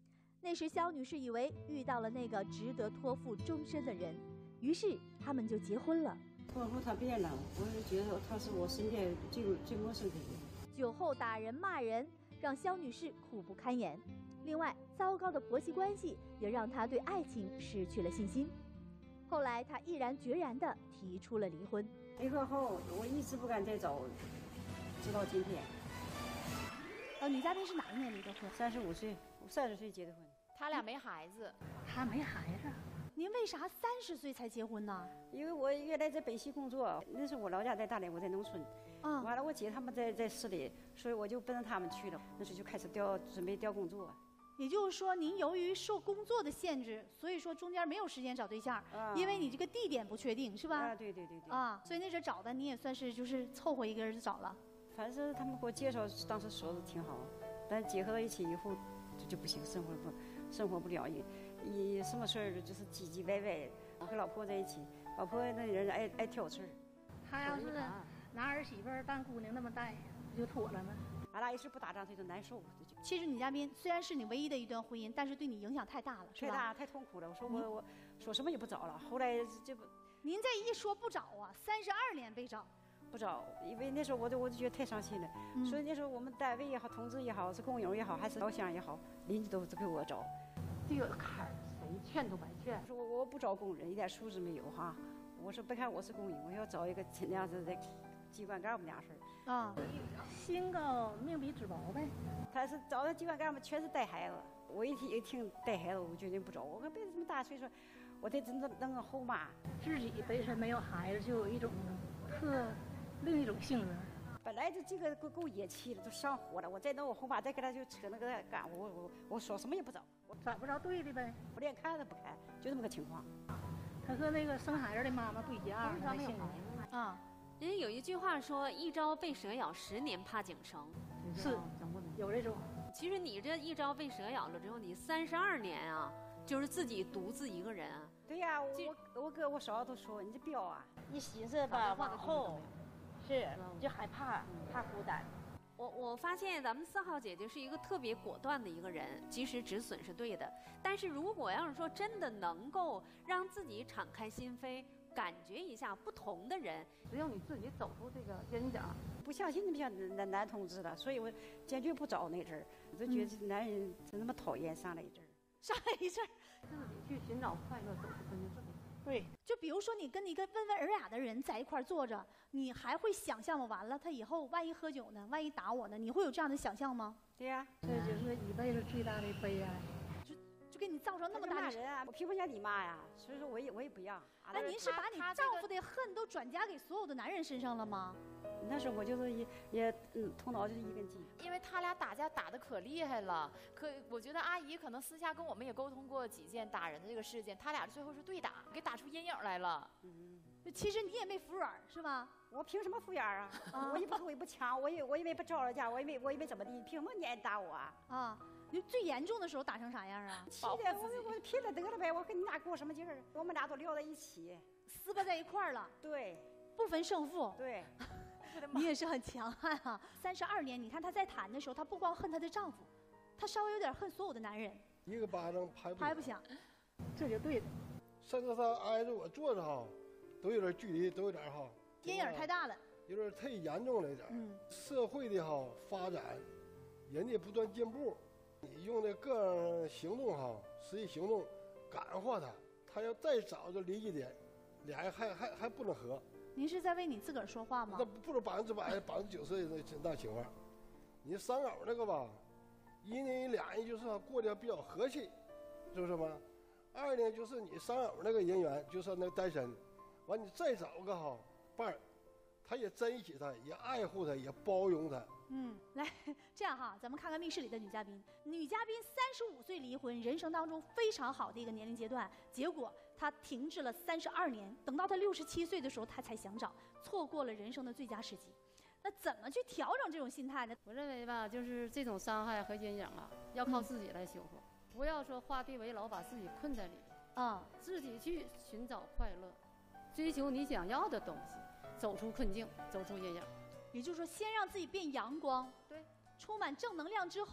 那时肖女士以为遇到了那个值得托付终身的人，于是他们就结婚了。 婚后他变了，我是觉得他是我身边最最陌生的人。 酒后打人骂人，让肖女士苦不堪言。另外，糟糕的婆媳关系也让她对爱情失去了信心。后来，她毅然决然地提出了离婚。 离婚后，我一直不敢再找，直到今天。 呃，女嘉宾是哪一年离的婚？ 三十五岁，三十岁结的婚。 他俩没孩子， 他没孩子。 您为啥三十岁才结婚呢？ 因为我原来在本溪工作，那时候我老家在大连，我在农村。啊，完了我姐他们在在市里，所以我就奔着他们去了。那时候就开始调，准备调工作。 也就是说，您由于受工作的限制，所以说中间没有时间找对象，啊、因为你这个地点不确定，是吧？ 啊，对对对对。 啊，所以那时候找的你也算是就是凑合一个人就找了。 反正他们给我介绍，当时说的挺好，但结合到一起以后，就就不行，生活不生活不了，一一什么事儿就是唧唧歪歪。我和老婆在一起，老婆那人爱爱挑刺儿。 他要是拿儿媳妇当姑娘那么带，不就妥了吗？ 俺俩一时不打仗，他就难受。 其实女嘉宾虽然是你唯一的一段婚姻，但是对你影响太大了，是吧？ 太大，太痛苦了。我说我我说什么也不找了。后来这不， 您这一说不找啊，三十二年没找， 不找，因为那时候我就我就觉得太伤心了。嗯、所以那时候我们单位也好，同志也好，是工友也好，还是老乡也好，邻居都都给我找。 这个坎儿谁劝都白劝。 我说我我不找工人，一点素质没有哈。我说别看我是工人，我要找一个那样子的机关干部那样事儿。啊， 心高命比纸薄呗。 他是找的机关干部全是带孩子，我一听一听带孩子，我决定不找。我看别这么大岁数，我得真的当个后妈。 自己本身没有孩子，就有一种特另一种性格。 本来就这个够够野气了，都上火了。我再弄我后妈，再跟他就扯那个干，我我我说什么也不找， 我找不着对的呗， 我连看都不看，就这么个情况。 他和那个生孩子的妈妈不一样，他性格啊。人家有一句话说：“一朝被蛇咬，十年怕井绳。” 是，有这种。 其实你这一朝被蛇咬了之后，你三十二年啊，就是自己独自一个人啊。 对呀、啊，我我哥我嫂子都说你这彪啊， 一寻思吧，往后是就害怕，怕孤单。 我我发现咱们四号姐姐是一个特别果断的一个人，及时止损是对的。但是如果要是说真的能够让自己敞开心扉，感觉一下不同的人， 只有你自己走出这个边角。 不相信那么像男男同志了，所以我坚决不找那阵儿。我就觉得这男人真那么讨厌，上来一阵儿， 上来一阵儿， 自己去寻找快乐，走出分界线。 对，就比如说你跟一个温文尔雅的人在一块儿坐着，你还会想象吗？完了，他以后万一喝酒呢？万一打我呢？你会有这样的想象吗？ 对呀、啊， 这就是一辈子最大的悲哀。 就就给你造成那么大的人啊！我凭什么让你骂呀？所以说我也我也不让。 那您是把你丈夫的恨都转嫁给所有的男人身上了吗？ 那时候我就是也也嗯，头脑就是一根筋。 因为他俩打架打得可厉害了，可我觉得阿姨可能私下跟我们也沟通过几件打人的这个事件，他俩最后是对打，给打出阴影来了。 嗯，其实你也没服软是吧？ 我凭什么服软啊？啊我也不我也不抢，我也我也没不招人家，我也没我也没怎么地，凭什么你挨打我啊？ 啊，你最严重的时候打成啥样啊？ 气的我我拼了得了呗，我跟你俩过什么劲儿？我们俩都撂在一起， 撕巴在一块儿了。 对， 不分胜负。 对。 你也是很强悍啊！三十二年，你看她在谈的时候，她不光恨她的丈夫，她稍微有点恨所有的男人。 一个巴掌拍不拍不响， 这就对了。 甚至上挨着我坐着哈，都有点距离，都有点哈。 阴影太大了， 有点太严重了一点。 嗯。 社会的哈发展，人家不断进步，你用的各样行动哈，实际行动感化他，他要再早就离异点，俩人还还还不能和。 您是在为你自个儿说话吗？ 那不是百分之百、百分之九十的那情况。你三口那个吧，一呢俩人就是过得比较和气，是不是吗？二呢就是你三口那个人员就是那单身，完你再找个好伴儿，他也珍惜他，也爱护他，也包容他。 嗯，来这样哈，咱们看看密室里的女嘉宾。女嘉宾三十五岁离婚，人生当中非常好的一个年龄阶段，结果她停滞了三十二年，等到她六十七岁的时候，她才想找，错过了人生的最佳时机。那怎么去调整这种心态呢？ 我认为吧，就是这种伤害和阴影啊，要靠自己来修复，嗯、不要说画地为牢，把自己困在里面啊，自己去寻找快乐，追求你想要的东西，走出困境，走出阴影。 也就是说，先让自己变阳光， 对， 充满正能量之后，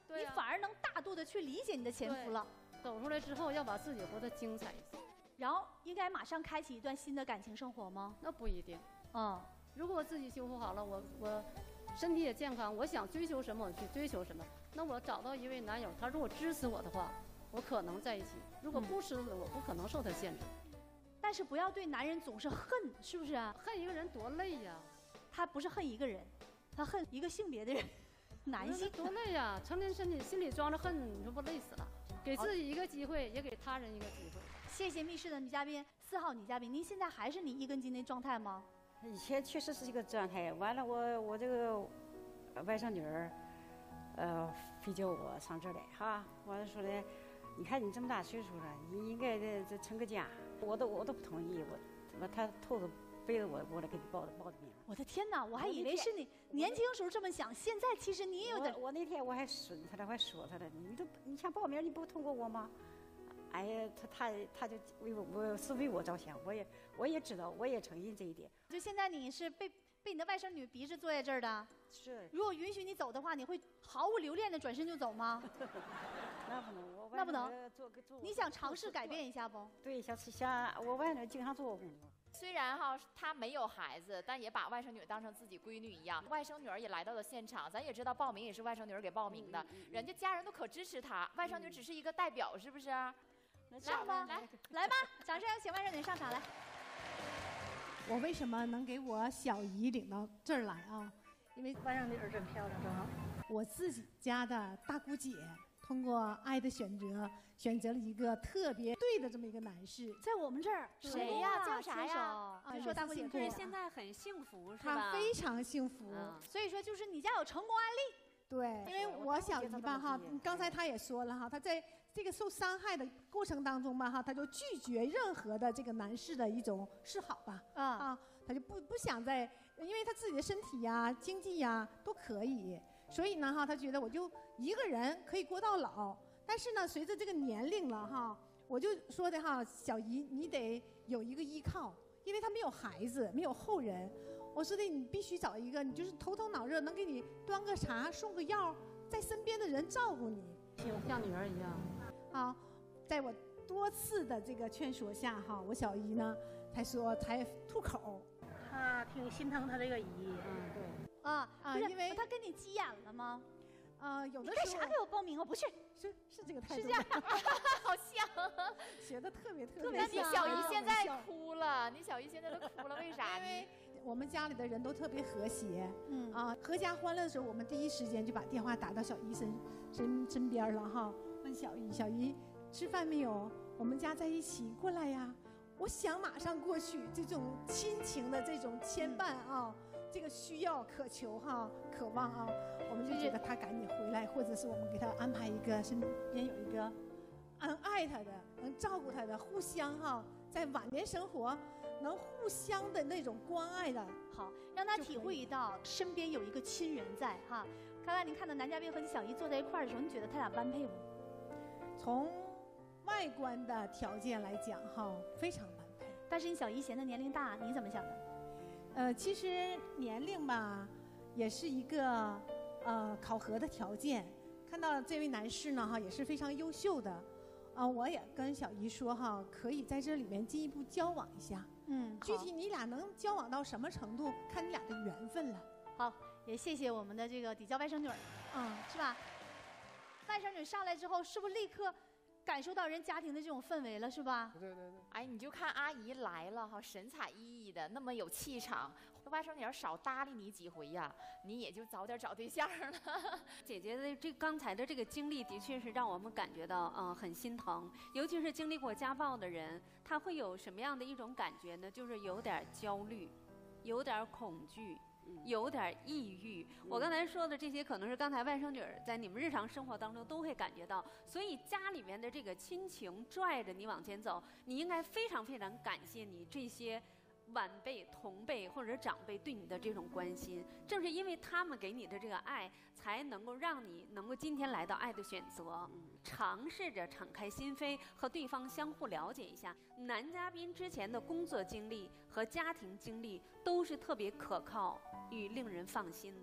你反而能大度的去理解你的前夫了。 走出来之后，要把自己活得精彩一些。 然后应该马上开启一段新的感情生活吗？ 那不一定。 嗯， 如果我自己修复好了，我我身体也健康，我想追求什么我去追求什么。那我找到一位男友，他如果支持我的话，我可能在一起；如果不支持我，不可能受他限制。 但是不要对男人总是恨，是不是啊？ 恨一个人多累呀！ 他不是恨一个人，他恨一个性别的人，男性多累呀！成天身体心里装着恨，你说不累死了？给自己一个机会，也给他人一个机会。 谢谢密室的女嘉宾，四号女嘉宾，您现在还是你一根筋的状态吗？ 以前确实是这个状态，完了我我这个外甥女儿，呃，非叫我上这儿来哈，完了说的，你看你这么大岁数了，你应该这这成个家，我都我都不同意，我我他透着背着我过来给你报的报的名。 我的天哪，我还以为是你年轻时候这么想，现在其实你也有点。 我, 我那天我还损他了，我还说他了，你都你想报名，你不通过我吗？哎呀，他他他就为我，我是为我着想，我也我也知道，我也承认这一点。 就现在你是被被你的外甥女逼着坐在这儿的。 是。如果允许你走的话，你会毫无留恋的转身就走吗？ 那不能，我那不能。 做个做。 你想尝试改变一下不？ 对，想想我外甥经常做我工作。 虽然哈他没有孩子，但也把外甥女当成自己闺女一样。外甥女儿也来到了现场，咱也知道报名也是外甥女儿给报名的，嗯嗯、人家家人都可支持她，外甥女只是一个代表，是不是？ 来吧，来来吧，掌声有请外甥女上场来。 我为什么能给我小姨领到这儿来啊？因为外甥女儿真漂亮，正好。 我自己家的大姑姐通过爱的选择，选择了一个特别对的这么一个男士， 在我们这儿。 谁呀？叫啥呀？ 啊，说大姑姐， 就是现在很幸福，是吧？ 她非常幸福， 嗯、 所以说就是你家有成功案例。 对，因为我小姨吧哈，刚才她也说了哈，她在这个受伤害的过程当中吧哈，她就拒绝任何的这个男士的一种示好吧，啊啊，她就不不想再，因为她自己的身体呀、经济呀都可以，所以呢哈，她觉得我就一个人可以过到老。但是呢，随着这个年龄了哈，我就说的哈，小姨你得有一个依靠，因为她没有孩子，没有后人。我说的，你必须找一个，你就是头疼脑热能给你端个茶、送个药，在身边的人照顾你， 像女儿一样。 好，在我多次的这个劝说下哈，我小姨呢才说才吐口。 她挺心疼她这个姨， 嗯，对。 啊啊，因为她跟你急眼了吗？ 啊，有的时候。你干啥给我报名啊？不去， 是是这个态度。 是这样，好像。 学的特别特别像。那你小姨现在哭了，你小姨现在都哭了，为啥？ 因为我们家里的人都特别和谐，嗯啊，阖家欢乐的时候，我们第一时间就把电话打到小姨身身身边了哈，问小姨，小姨吃饭没有？我们家在一起，过来呀！我想马上过去，这种亲情的这种牵绊啊，嗯、这个需要、渴求哈、渴望啊，我们就觉得他赶紧回来，或者是我们给他安排一个身边有一个能爱他的、能照顾他的，互相哈，在晚年生活。能互相的那种关爱的， 好，让他体会到身边有一个亲人在哈。刚才您看到男嘉宾和你小姨坐在一块儿的时候，你觉得他俩般配不？ 从外观的条件来讲哈，非常般配。 但是你小姨嫌他年龄大，你怎么想的？ 呃，其实年龄吧，也是一个呃考核的条件。看到这位男士呢哈，也是非常优秀的。啊、呃，我也跟小姨说哈，可以在这里面进一步交往一下。 嗯， 具体你俩能交往到什么程度，看你俩的缘分了。 好，也谢谢我们的这个底教外甥女儿，嗯，是吧？外甥女上来之后，是不是立刻感受到人家庭的这种氛围了，是吧？ 对对对。 哎，你就看阿姨来了哈，神采奕奕的，那么有气场。外甥女儿少搭理你几回呀，你也就早点找对象了。 姐姐的这刚才的这个经历，的确是让我们感觉到嗯、呃、很心疼，尤其是经历过家暴的人，他会有什么样的一种感觉呢？就是有点焦虑，有点恐惧。有点抑郁，我刚才说的这些可能是刚才外甥女儿在你们日常生活当中都会感觉到，所以家里面的这个亲情拽着你往前走，你应该非常非常感谢你这些晚辈、同辈或者长辈对你的这种关心，正是因为他们给你的这个爱，才能够让你能够今天来到爱的选择，尝试着敞开心扉和对方相互了解一下。男嘉宾之前的工作经历和家庭经历都是特别可靠与令人放心的，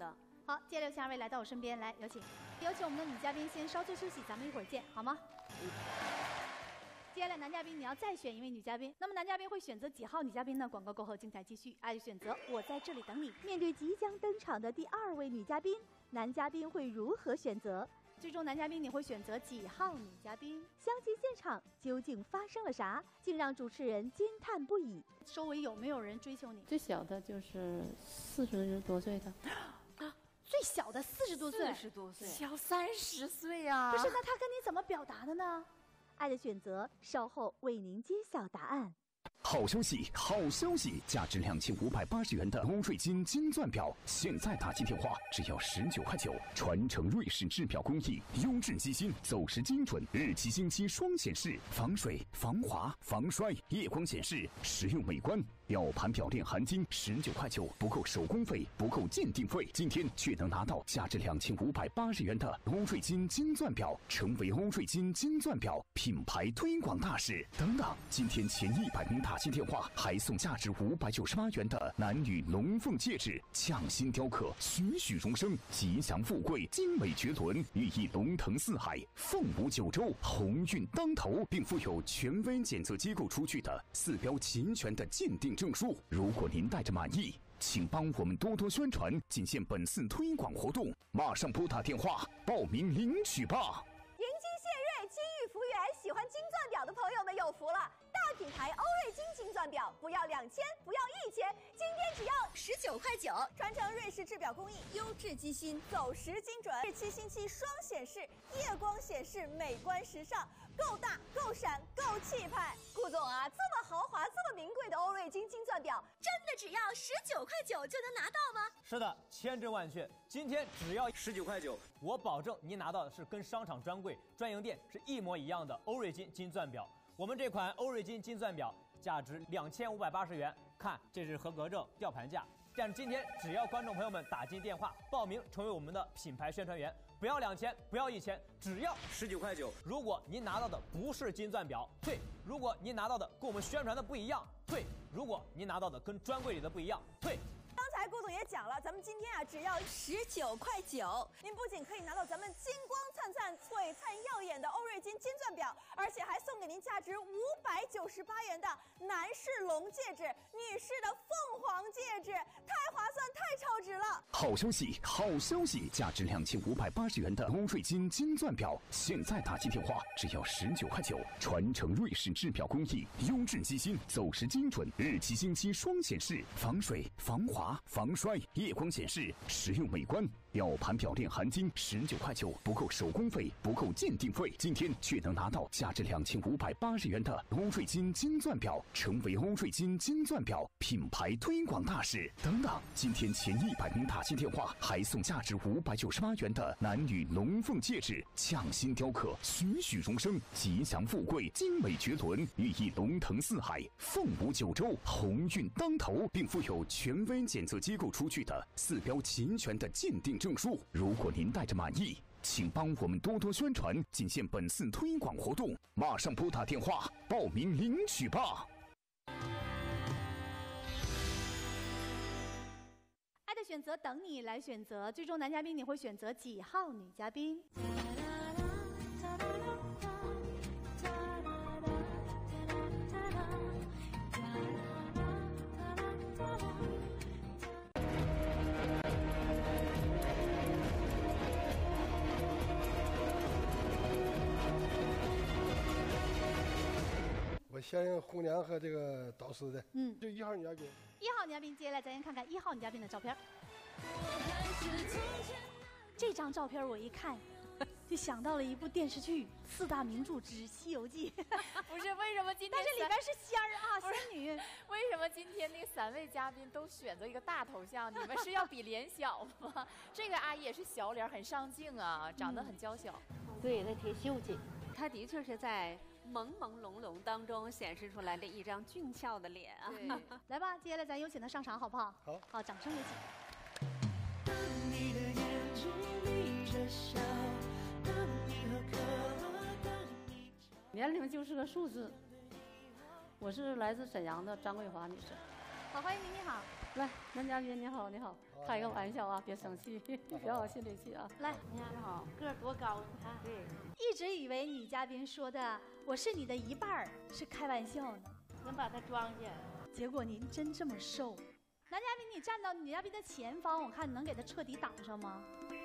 好，接下来有请二位来到我身边，来有请，有请我们的女嘉宾先稍作休息，咱们一会儿见，好吗？嗯。接下来男嘉宾你要再选一位女嘉宾，那么男嘉宾会选择几号女嘉宾呢？广告过后精彩继续，爱的选择，我在这里等你。 面对即将登场的第二位女嘉宾，男嘉宾会如何选择？ 最终男嘉宾你会选择几号女嘉宾？ 相亲现场究竟发生了啥，竟让主持人惊叹不已。 周围有没有人追求你？ 最小的就是四十多岁的。 最小的四十多岁， 四十多岁， 小三十岁呀！ 不是，那他跟你怎么表达的呢？ 爱的选择，稍后为您揭晓答案。 好消息，好消息！价值两千五百八十元的欧瑞金金钻表，现在打进电话只要十九块九，传承瑞士制表工艺，优质机芯，走时精准，日期星期双显示，防水、防滑、防摔，夜光显示，实用美观。表盘表链含金十九块九，不扣手工费，不扣鉴定费，今天却能拿到价值两千五百八十元的欧瑞金金钻表，成为欧瑞金金钻表品牌推广大使。等等，今天前一百名打进电话，还送价值五百九十八元的男女龙凤戒指，匠心雕刻，栩栩荣生，吉祥富贵，精美绝伦，寓意龙腾四海，凤舞九州，鸿运当头，并附有权威检测机构出具的四标齐全的鉴定证书。如果您带着满意，请帮我们多多宣传，仅限本次推广活动，马上拨打电话报名领取吧。 迎金献瑞，金玉福源，喜欢金钻表的朋友们有福了！大品牌欧瑞金金钻表，不要两千，不要一千，今天只要十九块九，传承瑞士制表工艺，优质机芯，走时精准，日期星期双显示，夜光显示，美观时尚。够大、够闪、够气派，顾总啊，这么豪华、这么名贵的欧瑞金金钻表，真的只要十九块九就能拿到吗？ 是的，千真万确，今天只要十九块九，我保证您拿到的是跟商场专柜、专营店是一模一样的欧瑞金金钻表。我们这款欧瑞金金钻表价值两千五百八十元，看这是合格证、吊盘价。但今天只要观众朋友们打进电话报名成为我们的品牌宣传员，不要两千，不要一千，只要十九块九。如果您拿到的不是金钻表，退；如果您拿到的跟我们宣传的不一样，退；如果您拿到的跟专柜里的不一样，退。 刚才顾总也讲了，咱们今天啊只要十九块九，您不仅可以拿到咱们金光灿灿、璀璨耀眼的欧瑞金金钻表，而且还送给您价值五百九十八元的男士龙戒指、女士的凤凰戒指，太划算、太超值了！ 好消息，好消息！价值两千五百八十元的欧瑞金金钻表，现在打进电话只要十九块九，传承瑞士制表工艺，优质机芯，走时精准，日期星期双显示，防水、防滑。防摔，夜光显示，实用美观。表盘表链含金十九块九，不扣手工费，不扣鉴定费，今天却能拿到价值两千五百八十元的欧瑞金金钻表，成为欧瑞金金钻表品牌推广大使。等等，今天前一百名打进电话，还送价值五百九十八元的男女龙凤戒指，匠心雕刻，栩栩荣生，吉祥富贵，精美绝伦，寓意龙腾四海，凤舞九州，鸿运当头，并附有权威检测机构出具的四标齐全的鉴定证书。如果您带着满意，请帮我们多多宣传，仅限本次推广活动，马上拨打电话报名领取吧。 爱的选择等你来选择，最终男嘉宾你会选择几号女嘉宾？ 我先红娘和这个导师的， 嗯， 就一号女嘉宾。 一号女嘉宾，接下来咱先看看一号女嘉宾的照片。这张照片我一看，就想到了一部电视剧《四大名著之西游记》。 不是，为什么今天？ 但是里边是仙儿啊，仙女。 为什么今天那三位嘉宾都选择一个大头像？你们是要比脸小吗？这个阿姨也是小脸，很上镜啊，长得很娇小。 嗯、对，那挺秀气。 她的确是在朦朦胧胧当中显示出来的一张俊俏的脸啊！ 对，来吧，接下来咱有请她上场，好不好？ 好， 好，掌声有请。 当你的眼睛眯着笑，当你喝可乐，当你年龄就是个数字。我是来自沈阳的张桂华女士。 好，欢迎您，你好。 来，男嘉宾你好，你好，开个玩笑啊，别生气，别往心里去啊。 来， 你好，个儿多高？你看，对， 一直以为女嘉宾说的我是你的一半儿是开玩笑呢， 能把它装下。 结果您真这么瘦。男嘉宾，你站到女嘉宾的前方，我看你能给她彻底挡上吗？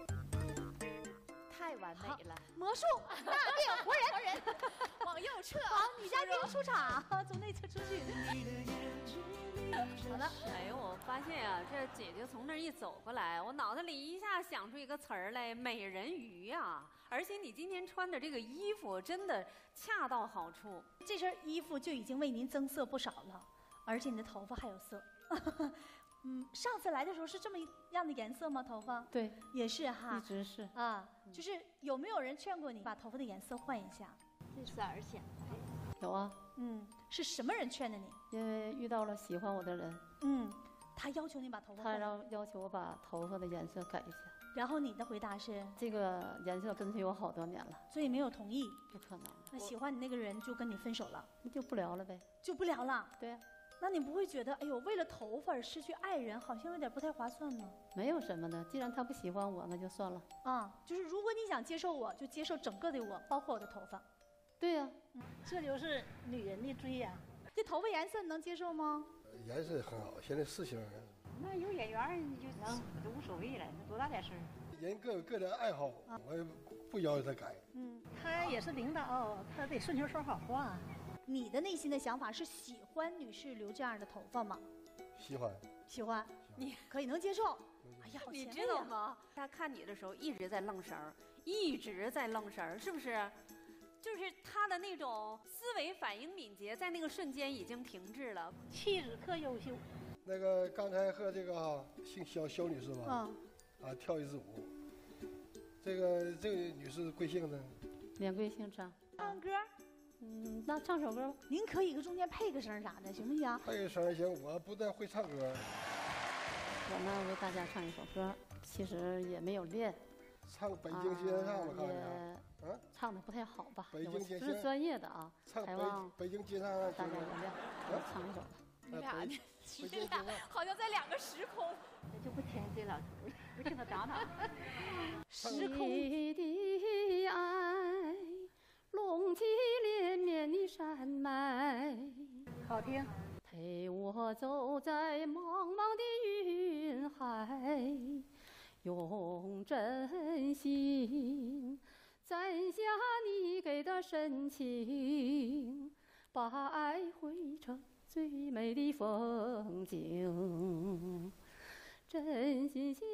太完美了， 魔术大变活人， 活人往右撤。 好，女嘉宾出场，从内侧出去。 好了，哎呦，我发现啊，这姐姐从那儿一走过来，我脑子里一下想出一个词儿来，美人鱼呀！而且你今天穿的这个衣服真的恰到好处， 这身衣服就已经为您增色不少了，而且你的头发还有色。嗯，上次来的时候是这么样的颜色吗？头发？ 对， 也是哈， 一直是啊。就是有没有人劝过你把头发的颜色换一下？ 这色儿显白。 有啊。 嗯，是什么人劝的你？ 因为遇到了喜欢我的人。 嗯，他要求你把头发换。 他要要求我把头发的颜色改一下。 然后你的回答是？ 这个颜色跟随我好多年了， 所以没有同意。 不可能。 那喜欢你那个人就跟你分手了？ 那就不聊了呗。 就不聊了？ 对。 那你不会觉得，哎呦，为了头发而失去爱人，好像有点不太划算吗？ 没有什么的，既然他不喜欢我，那就算了。 啊，就是如果你想接受我，就接受整个的我，包括我的头发。 对呀、啊嗯，这就是女人的罪呀、啊。 这头发颜色你能接受吗？ 颜色很好，现在四星。 那有眼缘你就能，都无所谓了，多大点事儿。 人各有各的爱好，啊、我也不要求他改。 嗯，他也是领导，他得顺球说好话。 你的内心的想法是喜欢女士留这样的头发吗？ 喜欢， 喜欢，你可以能接受。哎呀， 你知道吗？他看你的时候一直在愣神儿，一直在愣神儿，是不是？就是他的那种思维反应敏捷，在那个瞬间已经停滞了。 气质特优秀。 那个刚才和这个哈姓肖肖女士吧， 嗯， 啊跳一支舞。这个这个女士贵姓呢？ 免贵姓张。 唱歌。 嗯，那唱首歌， 您可以搁中间配个声啥的，行不行？ 配个声行，我不但会唱歌。 我呢为大家唱一首歌，其实也没有练。 唱北京街上我看看， 啊，唱的不太好吧？ 北京街不是专业的啊， 唱台湾北京街上大家原谅，我唱一首吧。 你俩，你俩好像在两个时空。 我就不听这老头，不听他长长。 时空的爱。隆起连绵的山脉， 好听。 陪我走在茫茫的云海，用真心攒下你给的深情，把爱绘成最美的风景。真心相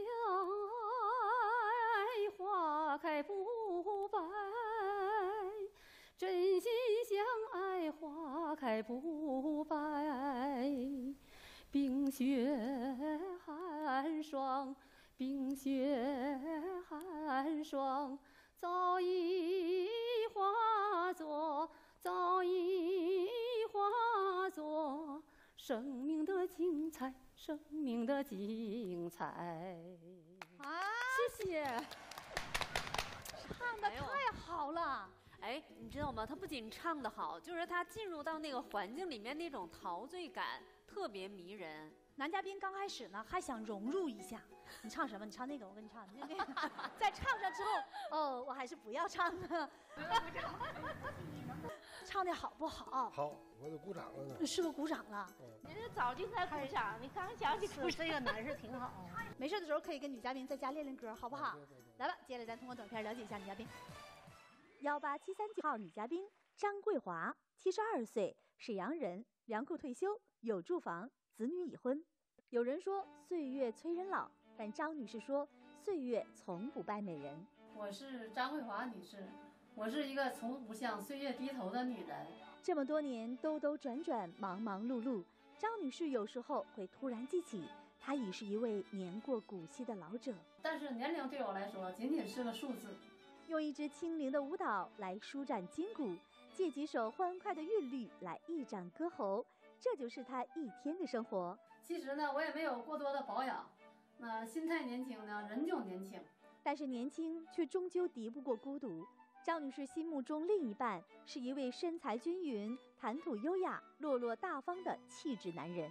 爱，花开不败。真心相爱，花开不败。冰雪寒霜，冰雪寒霜，早已化作，早已化作生命的精彩，生命的精彩。 啊， 谢谢， 唱的太好了。 哎，你知道吗？他不仅唱得好，就是他进入到那个环境里面那种陶醉感特别迷人。 男嘉宾刚开始呢还想融入一下，你唱什么？你唱那个，我跟你唱。那个在唱上之后，哦，我还是不要唱了。唱的好不好？ 好，我都鼓掌了呢。 是不是鼓掌了？ 你这早就在鼓掌，你刚想起鼓，这个男士挺好。 没事的时候可以跟女嘉宾在家练练歌，好不好？来吧，接下来咱通过短片了解一下女嘉宾。 幺八七三九号女嘉宾张桂华，七十二岁，沈阳人，粮库退休，有住房，子女已婚。有人说岁月催人老，但张女士说岁月从不败美人。 我是张桂华女士，我是一个从不向岁月低头的女人。 这么多年兜兜转转，忙忙碌碌，张女士有时候会突然记起，她已是一位年过古稀的老者。 但是年龄对我来说仅仅是个数字。 用一支轻灵的舞蹈来舒展筋骨，借几首欢快的韵律来一展歌喉，这就是她一天的生活。 其实呢，我也没有过多的保养，那心态年轻呢，人就年轻。 但是年轻却终究敌不过孤独。张女士心目中另一半是一位身材均匀、谈吐优雅、落落大方的气质男人。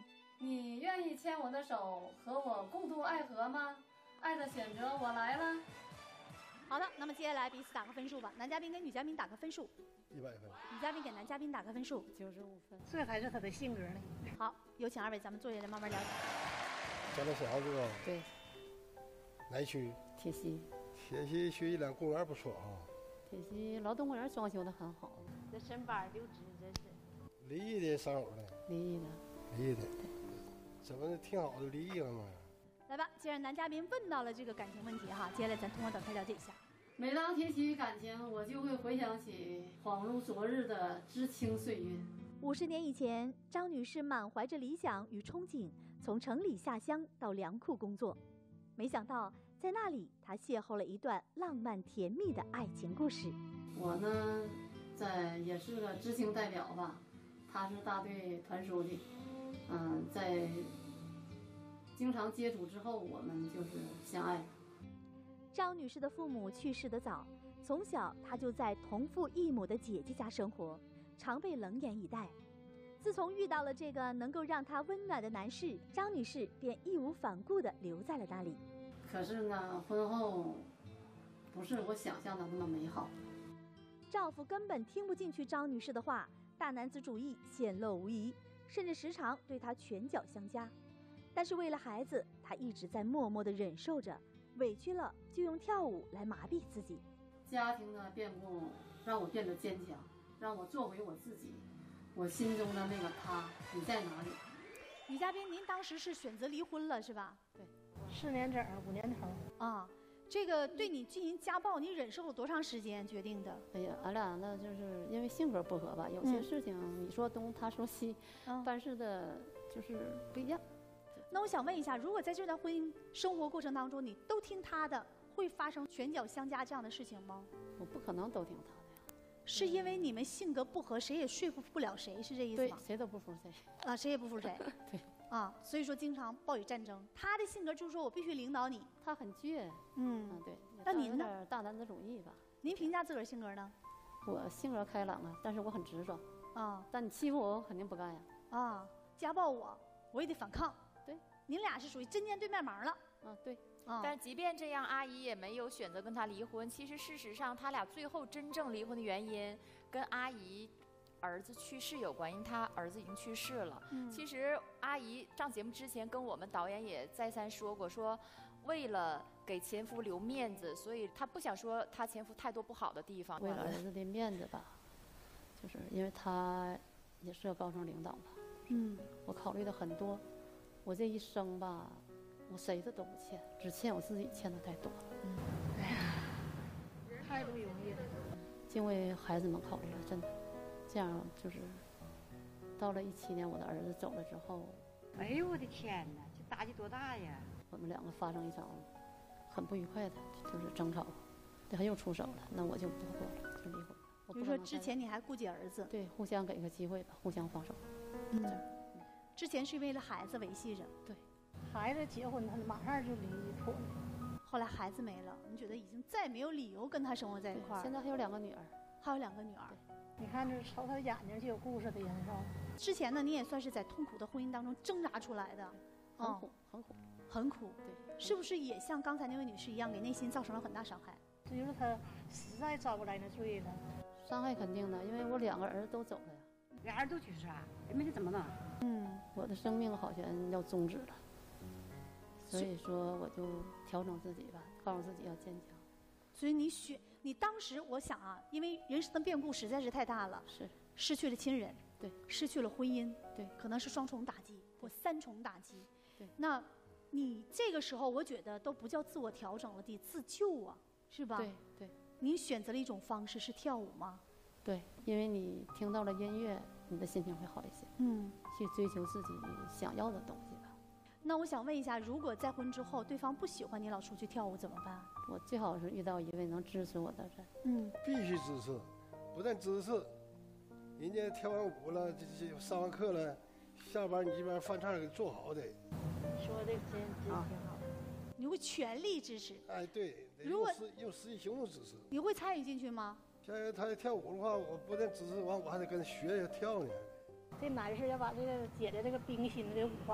你愿意牵我的手，和我共度爱河吗？爱的选择，我来了。 好的，那么接下来彼此打个分数吧。男嘉宾给女嘉宾打个分数， 一百分。 女嘉宾给男嘉宾打个分数， 九十五分。 这还是他的性格呢。 好，有请二位，咱们坐下来慢慢聊聊。 家里小孩子吧？ 对。 哪区？ 铁西。 铁西学艺两公园不错啊。 铁西劳动公园装修的很好。 这身板溜直，真是。 离异的丧偶的。 离异的。 离异的。怎么挺好的离异了嘛？ 来吧，既然男嘉宾问到了这个感情问题哈，接下来咱通过导片了解一下。 每当提起感情，我就会回想起恍如昨日的知青岁月。 五十年以前，张女士满怀着理想与憧憬，从城里下乡到粮库工作。没想到，在那里，她邂逅了一段浪漫甜蜜的爱情故事。 我呢，在也是个知青代表吧，他是大队团书记。嗯，在经常接触之后，我们就是相爱了。 张女士的父母去世得早，从小她就在同父异母的姐姐家生活，常被冷眼以待。自从遇到了这个能够让她温暖的男士，张女士便义无反顾地留在了那里。 可是呢，婚后不是我想象的那么美好。 丈夫根本听不进去张女士的话，大男子主义显露无遗，甚至时常对她拳脚相加。但是为了孩子，她一直在默默地忍受着，委屈了就用跳舞来麻痹自己。 家庭的变故让我变得坚强，让我做回我自己。我心中的那个他，你在哪里？ 女嘉宾，您当时是选择离婚了是吧？ 对， 四年整，五年头。 啊，这个对你进行家暴，你忍受了多长时间决定的？ 哎呀，俺俩呢，就是因为性格不合吧，有些事情你说东，他说西， 嗯、 办事的就是不一样。 那我想问一下，如果在这段婚姻生活过程当中，你都听他的，会发生拳脚相加这样的事情吗？ 我不可能都听他的呀。 是因为你们性格不合，谁也说服不了谁，是这意思吗？ 对，谁都不服谁。 啊，谁也不服谁。 对。 啊，所以说经常暴雨战争。他的性格就是说我必须领导你， 他很倔。 嗯， 啊对。 那您呢？ 有点大男子主义吧。 您评价自个儿性格呢？ 我性格开朗啊，但是我很执着。 啊。 但你欺负我，我肯定不干呀。 啊，家暴我，我也得反抗。 对。 您俩是属于针尖对麦芒了。 啊，对。 啊。 但即便这样，阿姨也没有选择跟他离婚。其实事实上，他俩最后真正离婚的原因跟阿姨儿子去世有关，因为他儿子已经去世了。嗯、其实阿姨上节目之前跟我们导演也再三说过，说为了给前夫留面子，所以她不想说她前夫太多不好的地方。 为了儿子的面子吧，就是因为他也是个高层领导吧。 嗯， 我考虑的很多，我这一生吧，我谁的都不欠，只欠我自己欠的太多了。 嗯，哎呀，太不容易了。 竟为孩子们考虑了，真的。这样就是，到了一七年，我的儿子走了之后， 哎呦我的天哪，这打击多大呀！ 我们两个发生一场很不愉快的，就是争吵，对，他又出手了，那我就不过了，就离婚。 比如说之前你还顾及儿子， 对，互相给个机会吧，互相放手。 嗯，之前是为了孩子维系着， 对， 孩子结婚他马上就离婚了， 后来孩子没了，你觉得已经再没有理由跟他生活在一块儿。 现在还有两个女儿， 还有两个女儿。 你看这瞅他眼睛就有故事的人是吧？ 之前呢，你也算是在痛苦的婚姻当中挣扎出来的， 很苦，很苦， 很苦。对，是不是也像刚才那位女士一样，给内心造成了很大伤害？ 这就是他实在遭不来那罪了。 伤害肯定的，因为我两个儿子都走了呀。 俩人都去世啊？没这怎么弄？ 嗯， 我的生命好像要终止了，所以说我就调整自己吧，告诉自己要坚强。 所以你选，你当时我想啊，因为人生的变故实在是太大了， 是失去了亲人， 对， 失去了婚姻， 对， 可能是双重打击或三重打击， 对。 那你这个时候，我觉得都不叫自我调整了，得自救啊，是吧？ 对对。 您选择了一种方式是跳舞吗？ 对，因为你听到了音乐，你的心情会好一些。 嗯， 去追求自己想要的东西吧。 那我想问一下，如果再婚之后对方不喜欢你老出去跳舞怎么办？ 我最好是遇到一位能支持我的人。 嗯， 必须支持，不但支持，人家跳完舞了，这这上完课了，下班你这边饭菜给做好得。 说的真真挺好。 你会全力支持？ 哎，对， 如果用用实际行动支持。 你会参与进去吗？ 像他跳舞的话，我不但支持完，我还得跟他学跳呢。 这男士要把这个姐姐这个冰心的给舞化。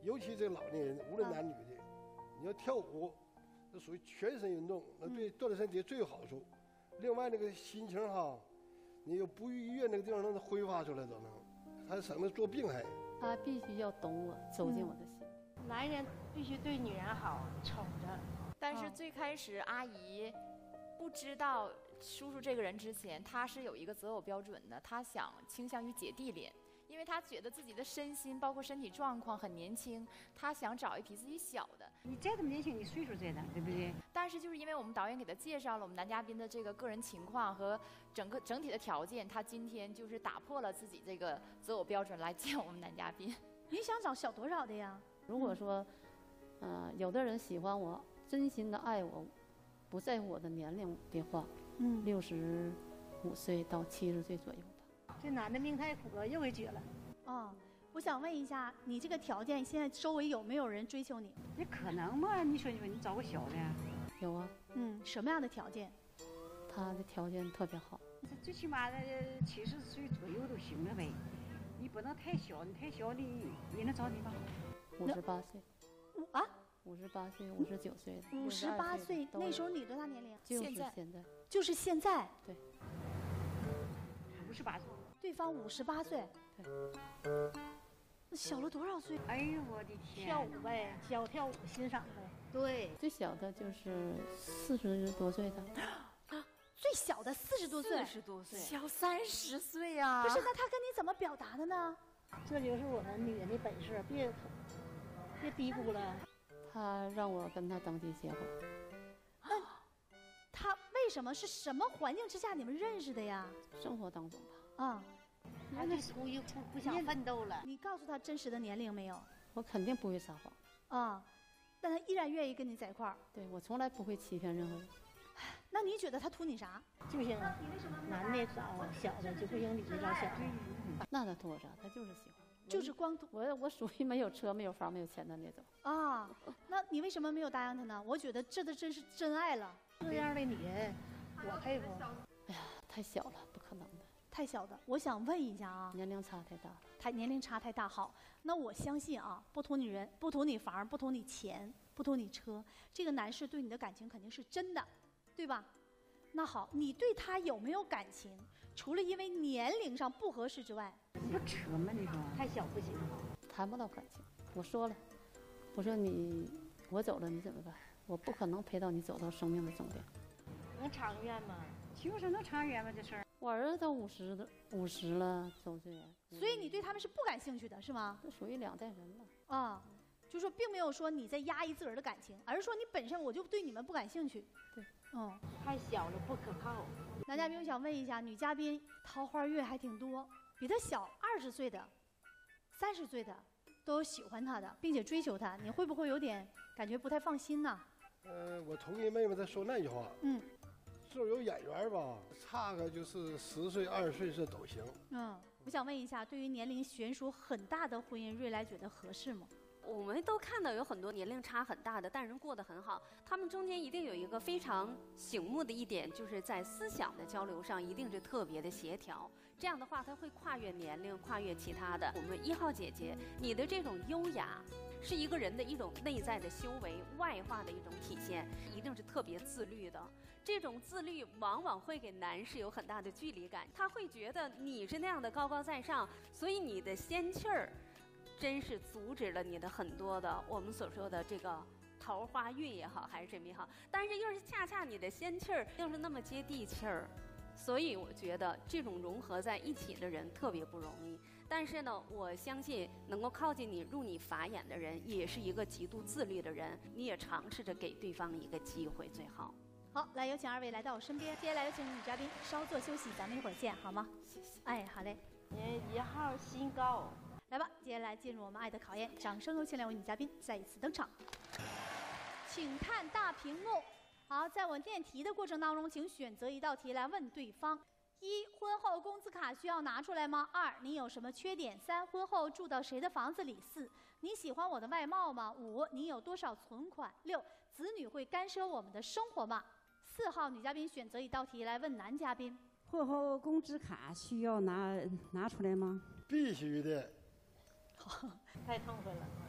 尤其这老年人，无论男女的，你要跳舞，那属于全身运动，那对锻炼身体最有好处。另外那个心情哈，你有不愉悦那个地方能挥发出来都能，还省得做病还。 他必须要懂我，走进我的心。 嗯、男人必须对女人好，宠着。 但是最开始阿姨不知道叔叔这个人之前，他是有一个择偶标准的，他想倾向于姐弟恋。因为他觉得自己的身心包括身体状况很年轻，他想找一匹自己小的。 你再这么年轻，你岁数再大，对不对？ 但是就是因为我们导演给他介绍了我们男嘉宾的这个个人情况和整个整体的条件，他今天就是打破了自己这个择偶标准来见我们男嘉宾。 你想找小多少的呀？ 如果说，呃，有的人喜欢我，真心的爱我，不在乎我的年龄的话，嗯，六十五岁到七十岁左右。 这男的命太苦了，又给撅了。 哦，我想问一下，你这个条件现在周围有没有人追求你？ 这可能吗？你说你说你找个小的？ 有啊。 嗯，什么样的条件？ 他的条件特别好。 最起码的七十岁左右都行了呗。你不能太小，你太小你你能找你吗？ 五十八岁。 五啊？ 五十八岁、五十九岁的。 五十八岁，那时候你多大年龄？ 就是现在。 就是现在。 对。 五十八岁。 对方五十八岁， 对， 那小了多少岁？ 哎呦我的天！ 跳舞呗，教跳舞欣赏呗。 对， 最小的就是四十多岁的。 啊，最小的四十多岁， 四十多岁， 小三十岁呀！ 不是，那他跟你怎么表达的呢？ 这就是我们女人的本事，别别低估了。 他让我跟他登记结婚。 那他为什么？是什么环境之下你们认识的呀？ 生活当中吧。 啊， 他就出于不不想奋斗了。 你告诉他真实的年龄没有？ 我肯定不会撒谎。 啊，但他依然愿意跟你在一块儿。 对，我从来不会欺骗任何人。 那你觉得他图你啥？ 就行，男的找小的就不行，女的找小的。 那他图我啥？他就是喜欢。 就是光图我，我属于没有车、没有房、没有钱的那种。 啊，那你为什么没有答应他呢？我觉得这都真是真爱了。 这样的女人，我佩服。 哎呀，太小了，不可能的。 太小的，我想问一下啊， 年龄差太大了， 太年龄差太大。好，那我相信啊，不图你人，不图你房，不图你钱，不图你车，这个男士对你的感情肯定是真的，对吧？那好，你对他有没有感情？除了因为年龄上不合适之外， 不扯吗？你说太小不行， 谈不到感情。我说了，我说你我走了你怎么办？我不可能陪到你走到生命的终点。 能长远吗？ 就是能长远吗？这事儿。 我儿子都五十的五十了，周岁。 所以你对他们是不感兴趣的，是吗？ 这属于两代人了啊，就说并没有说你在压抑自个儿的感情，而是说你本身我就对你们不感兴趣。 对， 嗯， 太小了不可靠。 男嘉宾，我想问一下，女嘉宾桃花运还挺多，比她小二十岁的、三十岁的都有喜欢她的，并且追求她，你会不会有点感觉不太放心呢？ 呃，我同意妹妹她说那句话。 嗯。 就有眼缘吧，差个就是十岁、二十岁这都行。 嗯，我想问一下，对于年龄悬殊很大的婚姻，瑞来觉得合适吗？ 我们都看到有很多年龄差很大的，但人过得很好。他们中间一定有一个非常醒目的一点，就是在思想的交流上一定是特别的协调。这样的话，它会跨越年龄，跨越其他的。我们一号姐姐，你的这种优雅，是一个人的一种内在的修为，外化的一种体现，一定是特别自律的。这种自律往往会给男士有很大的距离感，他会觉得你是那样的高高在上，所以你的仙气儿，真是阻止了你的很多的我们所说的这个桃花运也好，还是什么也好。但是又是恰恰你的仙气儿又是那么接地气儿，所以我觉得这种融合在一起的人特别不容易。但是呢，我相信能够靠近你、入你法眼的人，也是一个极度自律的人。你也尝试着给对方一个机会，最好。 好，来有请二位来到我身边。接下来有请女嘉宾稍作休息，咱们一会儿见，好吗？谢谢。哎，好嘞。 您一号新高， 来吧，接下来进入我们爱的考验，掌声有请两位女嘉宾再一次登场。请看大屏幕。好，在我念题的过程当中，请选择一道题来问对方。一、婚后工资卡需要拿出来吗？二、你有什么缺点？三、婚后住到谁的房子里？四、你喜欢我的外貌吗？五、你有多少存款？六、子女会干涉我们的生活吗？四号女嘉宾选择一道题来问男嘉宾： 婚后工资卡需要拿拿出来吗？ 必须的。 太痛快了。 女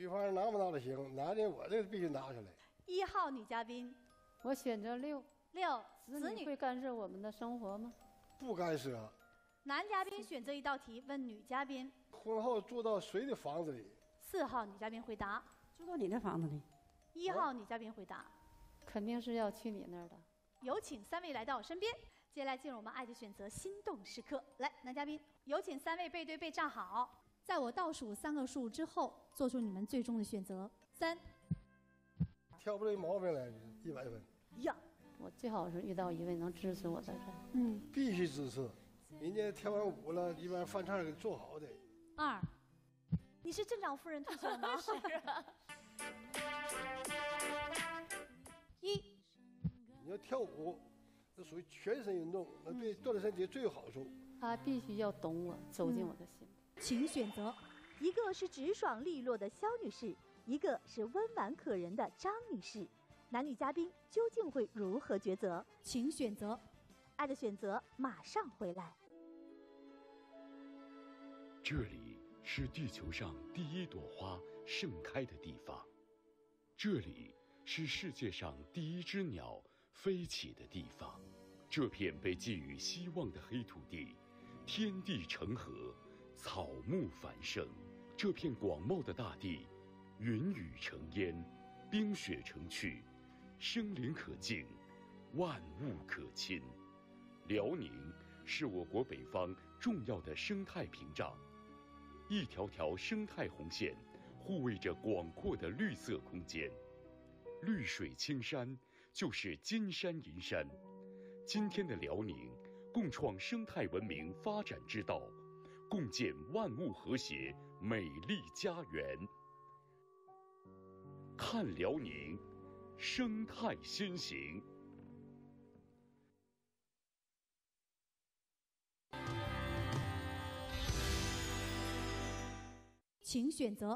女方拿不拿都行，男的我这必须拿出来。 一号女嘉宾， 我选择六。 六， 子女会干涉我们的生活吗？ 不干涉。 男嘉宾选择一道题，问女嘉宾： 婚后住到谁的房子里？ 四号女嘉宾回答： 住到你的房子里。 一号女嘉宾回答： 肯定是要去你那儿的。 有请三位来到我身边。接下来进入我们爱的选择心动时刻。来，男嘉宾，有请三位背对背站好，在我倒数三个数之后，做出你们最终的选择。三， 挑不出毛病来，一百分。 呀， 我最好是遇到一位能支持我的人。 嗯， 必须支持。人家跳完舞了，一般饭菜给做好的。 二，你是镇长夫人退休吗？ 是啊。 一， 你要跳舞。这属于全身运动，那对锻炼身体最有好处。 他必须要懂我，走进我的心。 嗯、请选择， 一个是直爽利落的肖女士，一个是温婉可人的张女士。男女嘉宾究竟会如何抉择？ 请选择。 爱的选择马上回来。 这里是地球上第一朵花盛开的地方，这里是世界上第一只鸟飞起的地方，这片被寄予希望的黑土地，天地成河，草木繁盛。这片广袤的大地，云雨成烟，冰雪成趣，生灵可敬，万物可亲。辽宁是我国北方重要的生态屏障，一条条生态红线护卫着广阔的绿色空间。绿水青山就是金山银山。今天的辽宁，共创生态文明发展之道，共建万物和谐美丽家园。看辽宁，生态先行。 请选择。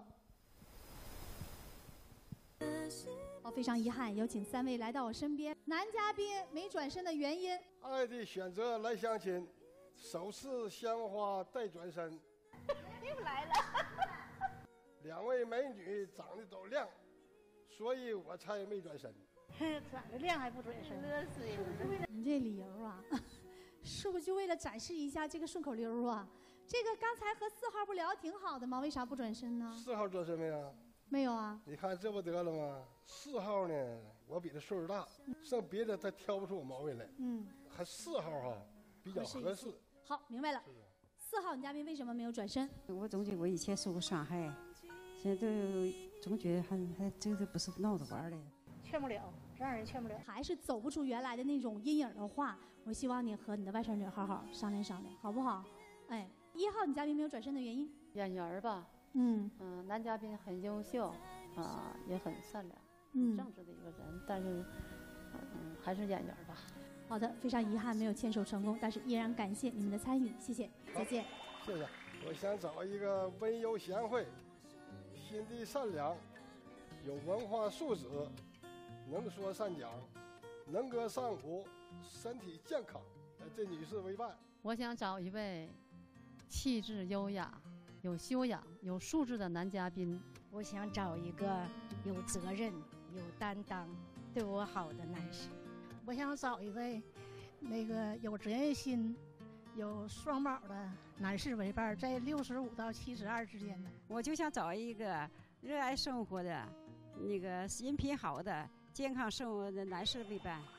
哦，非常遗憾，有请三位来到我身边。男嘉宾没转身的原因， 爱的选择来相亲，首次鲜花待转身。 又来了。 两位美女长得都亮，所以我才没转身。 长得亮还不转身，乐死人了。 你这理由啊，是不是就为了展示一下这个顺口溜啊？这个刚才和四号不聊挺好的吗？为啥不转身呢？ 四号转身没有？ 没有啊。 你看这不得了吗？四号呢，我比他岁数大，剩别的他挑不出我毛病来。嗯，还四号哈比较合适。 好，明白了。四号女嘉宾为什么没有转身？ 我总觉得我以前受过伤害，现在都总觉得还还这个不是闹着玩的。 劝不了，让人劝不了， 还是走不出原来的那种阴影的话，我希望你和你的外甥女好好商量商量，好不好？哎。一号女嘉宾没有转身的原因， 眼缘儿吧， 嗯嗯、呃，男嘉宾很优秀，啊、呃，也很善良， 嗯， 正直的一个人，但是，嗯，还是眼缘儿吧。 好的，非常遗憾没有牵手成功，但是依然感谢你们的参与，谢谢，再见。 谢谢。我想找一个温柔贤惠、心地善良、有文化素质、能说善讲、能歌善舞、身体健康，这女士为伴。 我想找一位气质优雅、有修养、有素质的男嘉宾。 我想找一个有责任、有担当、对我好的男士。 我想找一位那个有责任心、有双保的男士为伴，在六十五到七十二之间的。 我就想找一个热爱生活的、那个人品好的、健康生活的男士为伴。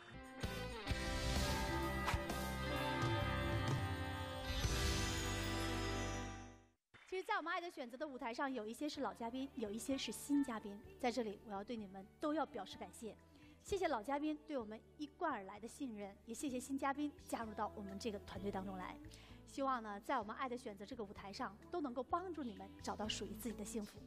其实，在我们爱的选择的舞台上，有一些是老嘉宾，有一些是新嘉宾。在这里，我要对你们都要表示感谢。谢谢老嘉宾对我们一贯而来的信任，也谢谢新嘉宾加入到我们这个团队当中来。希望呢，在我们爱的选择这个舞台上，都能够帮助你们找到属于自己的幸福。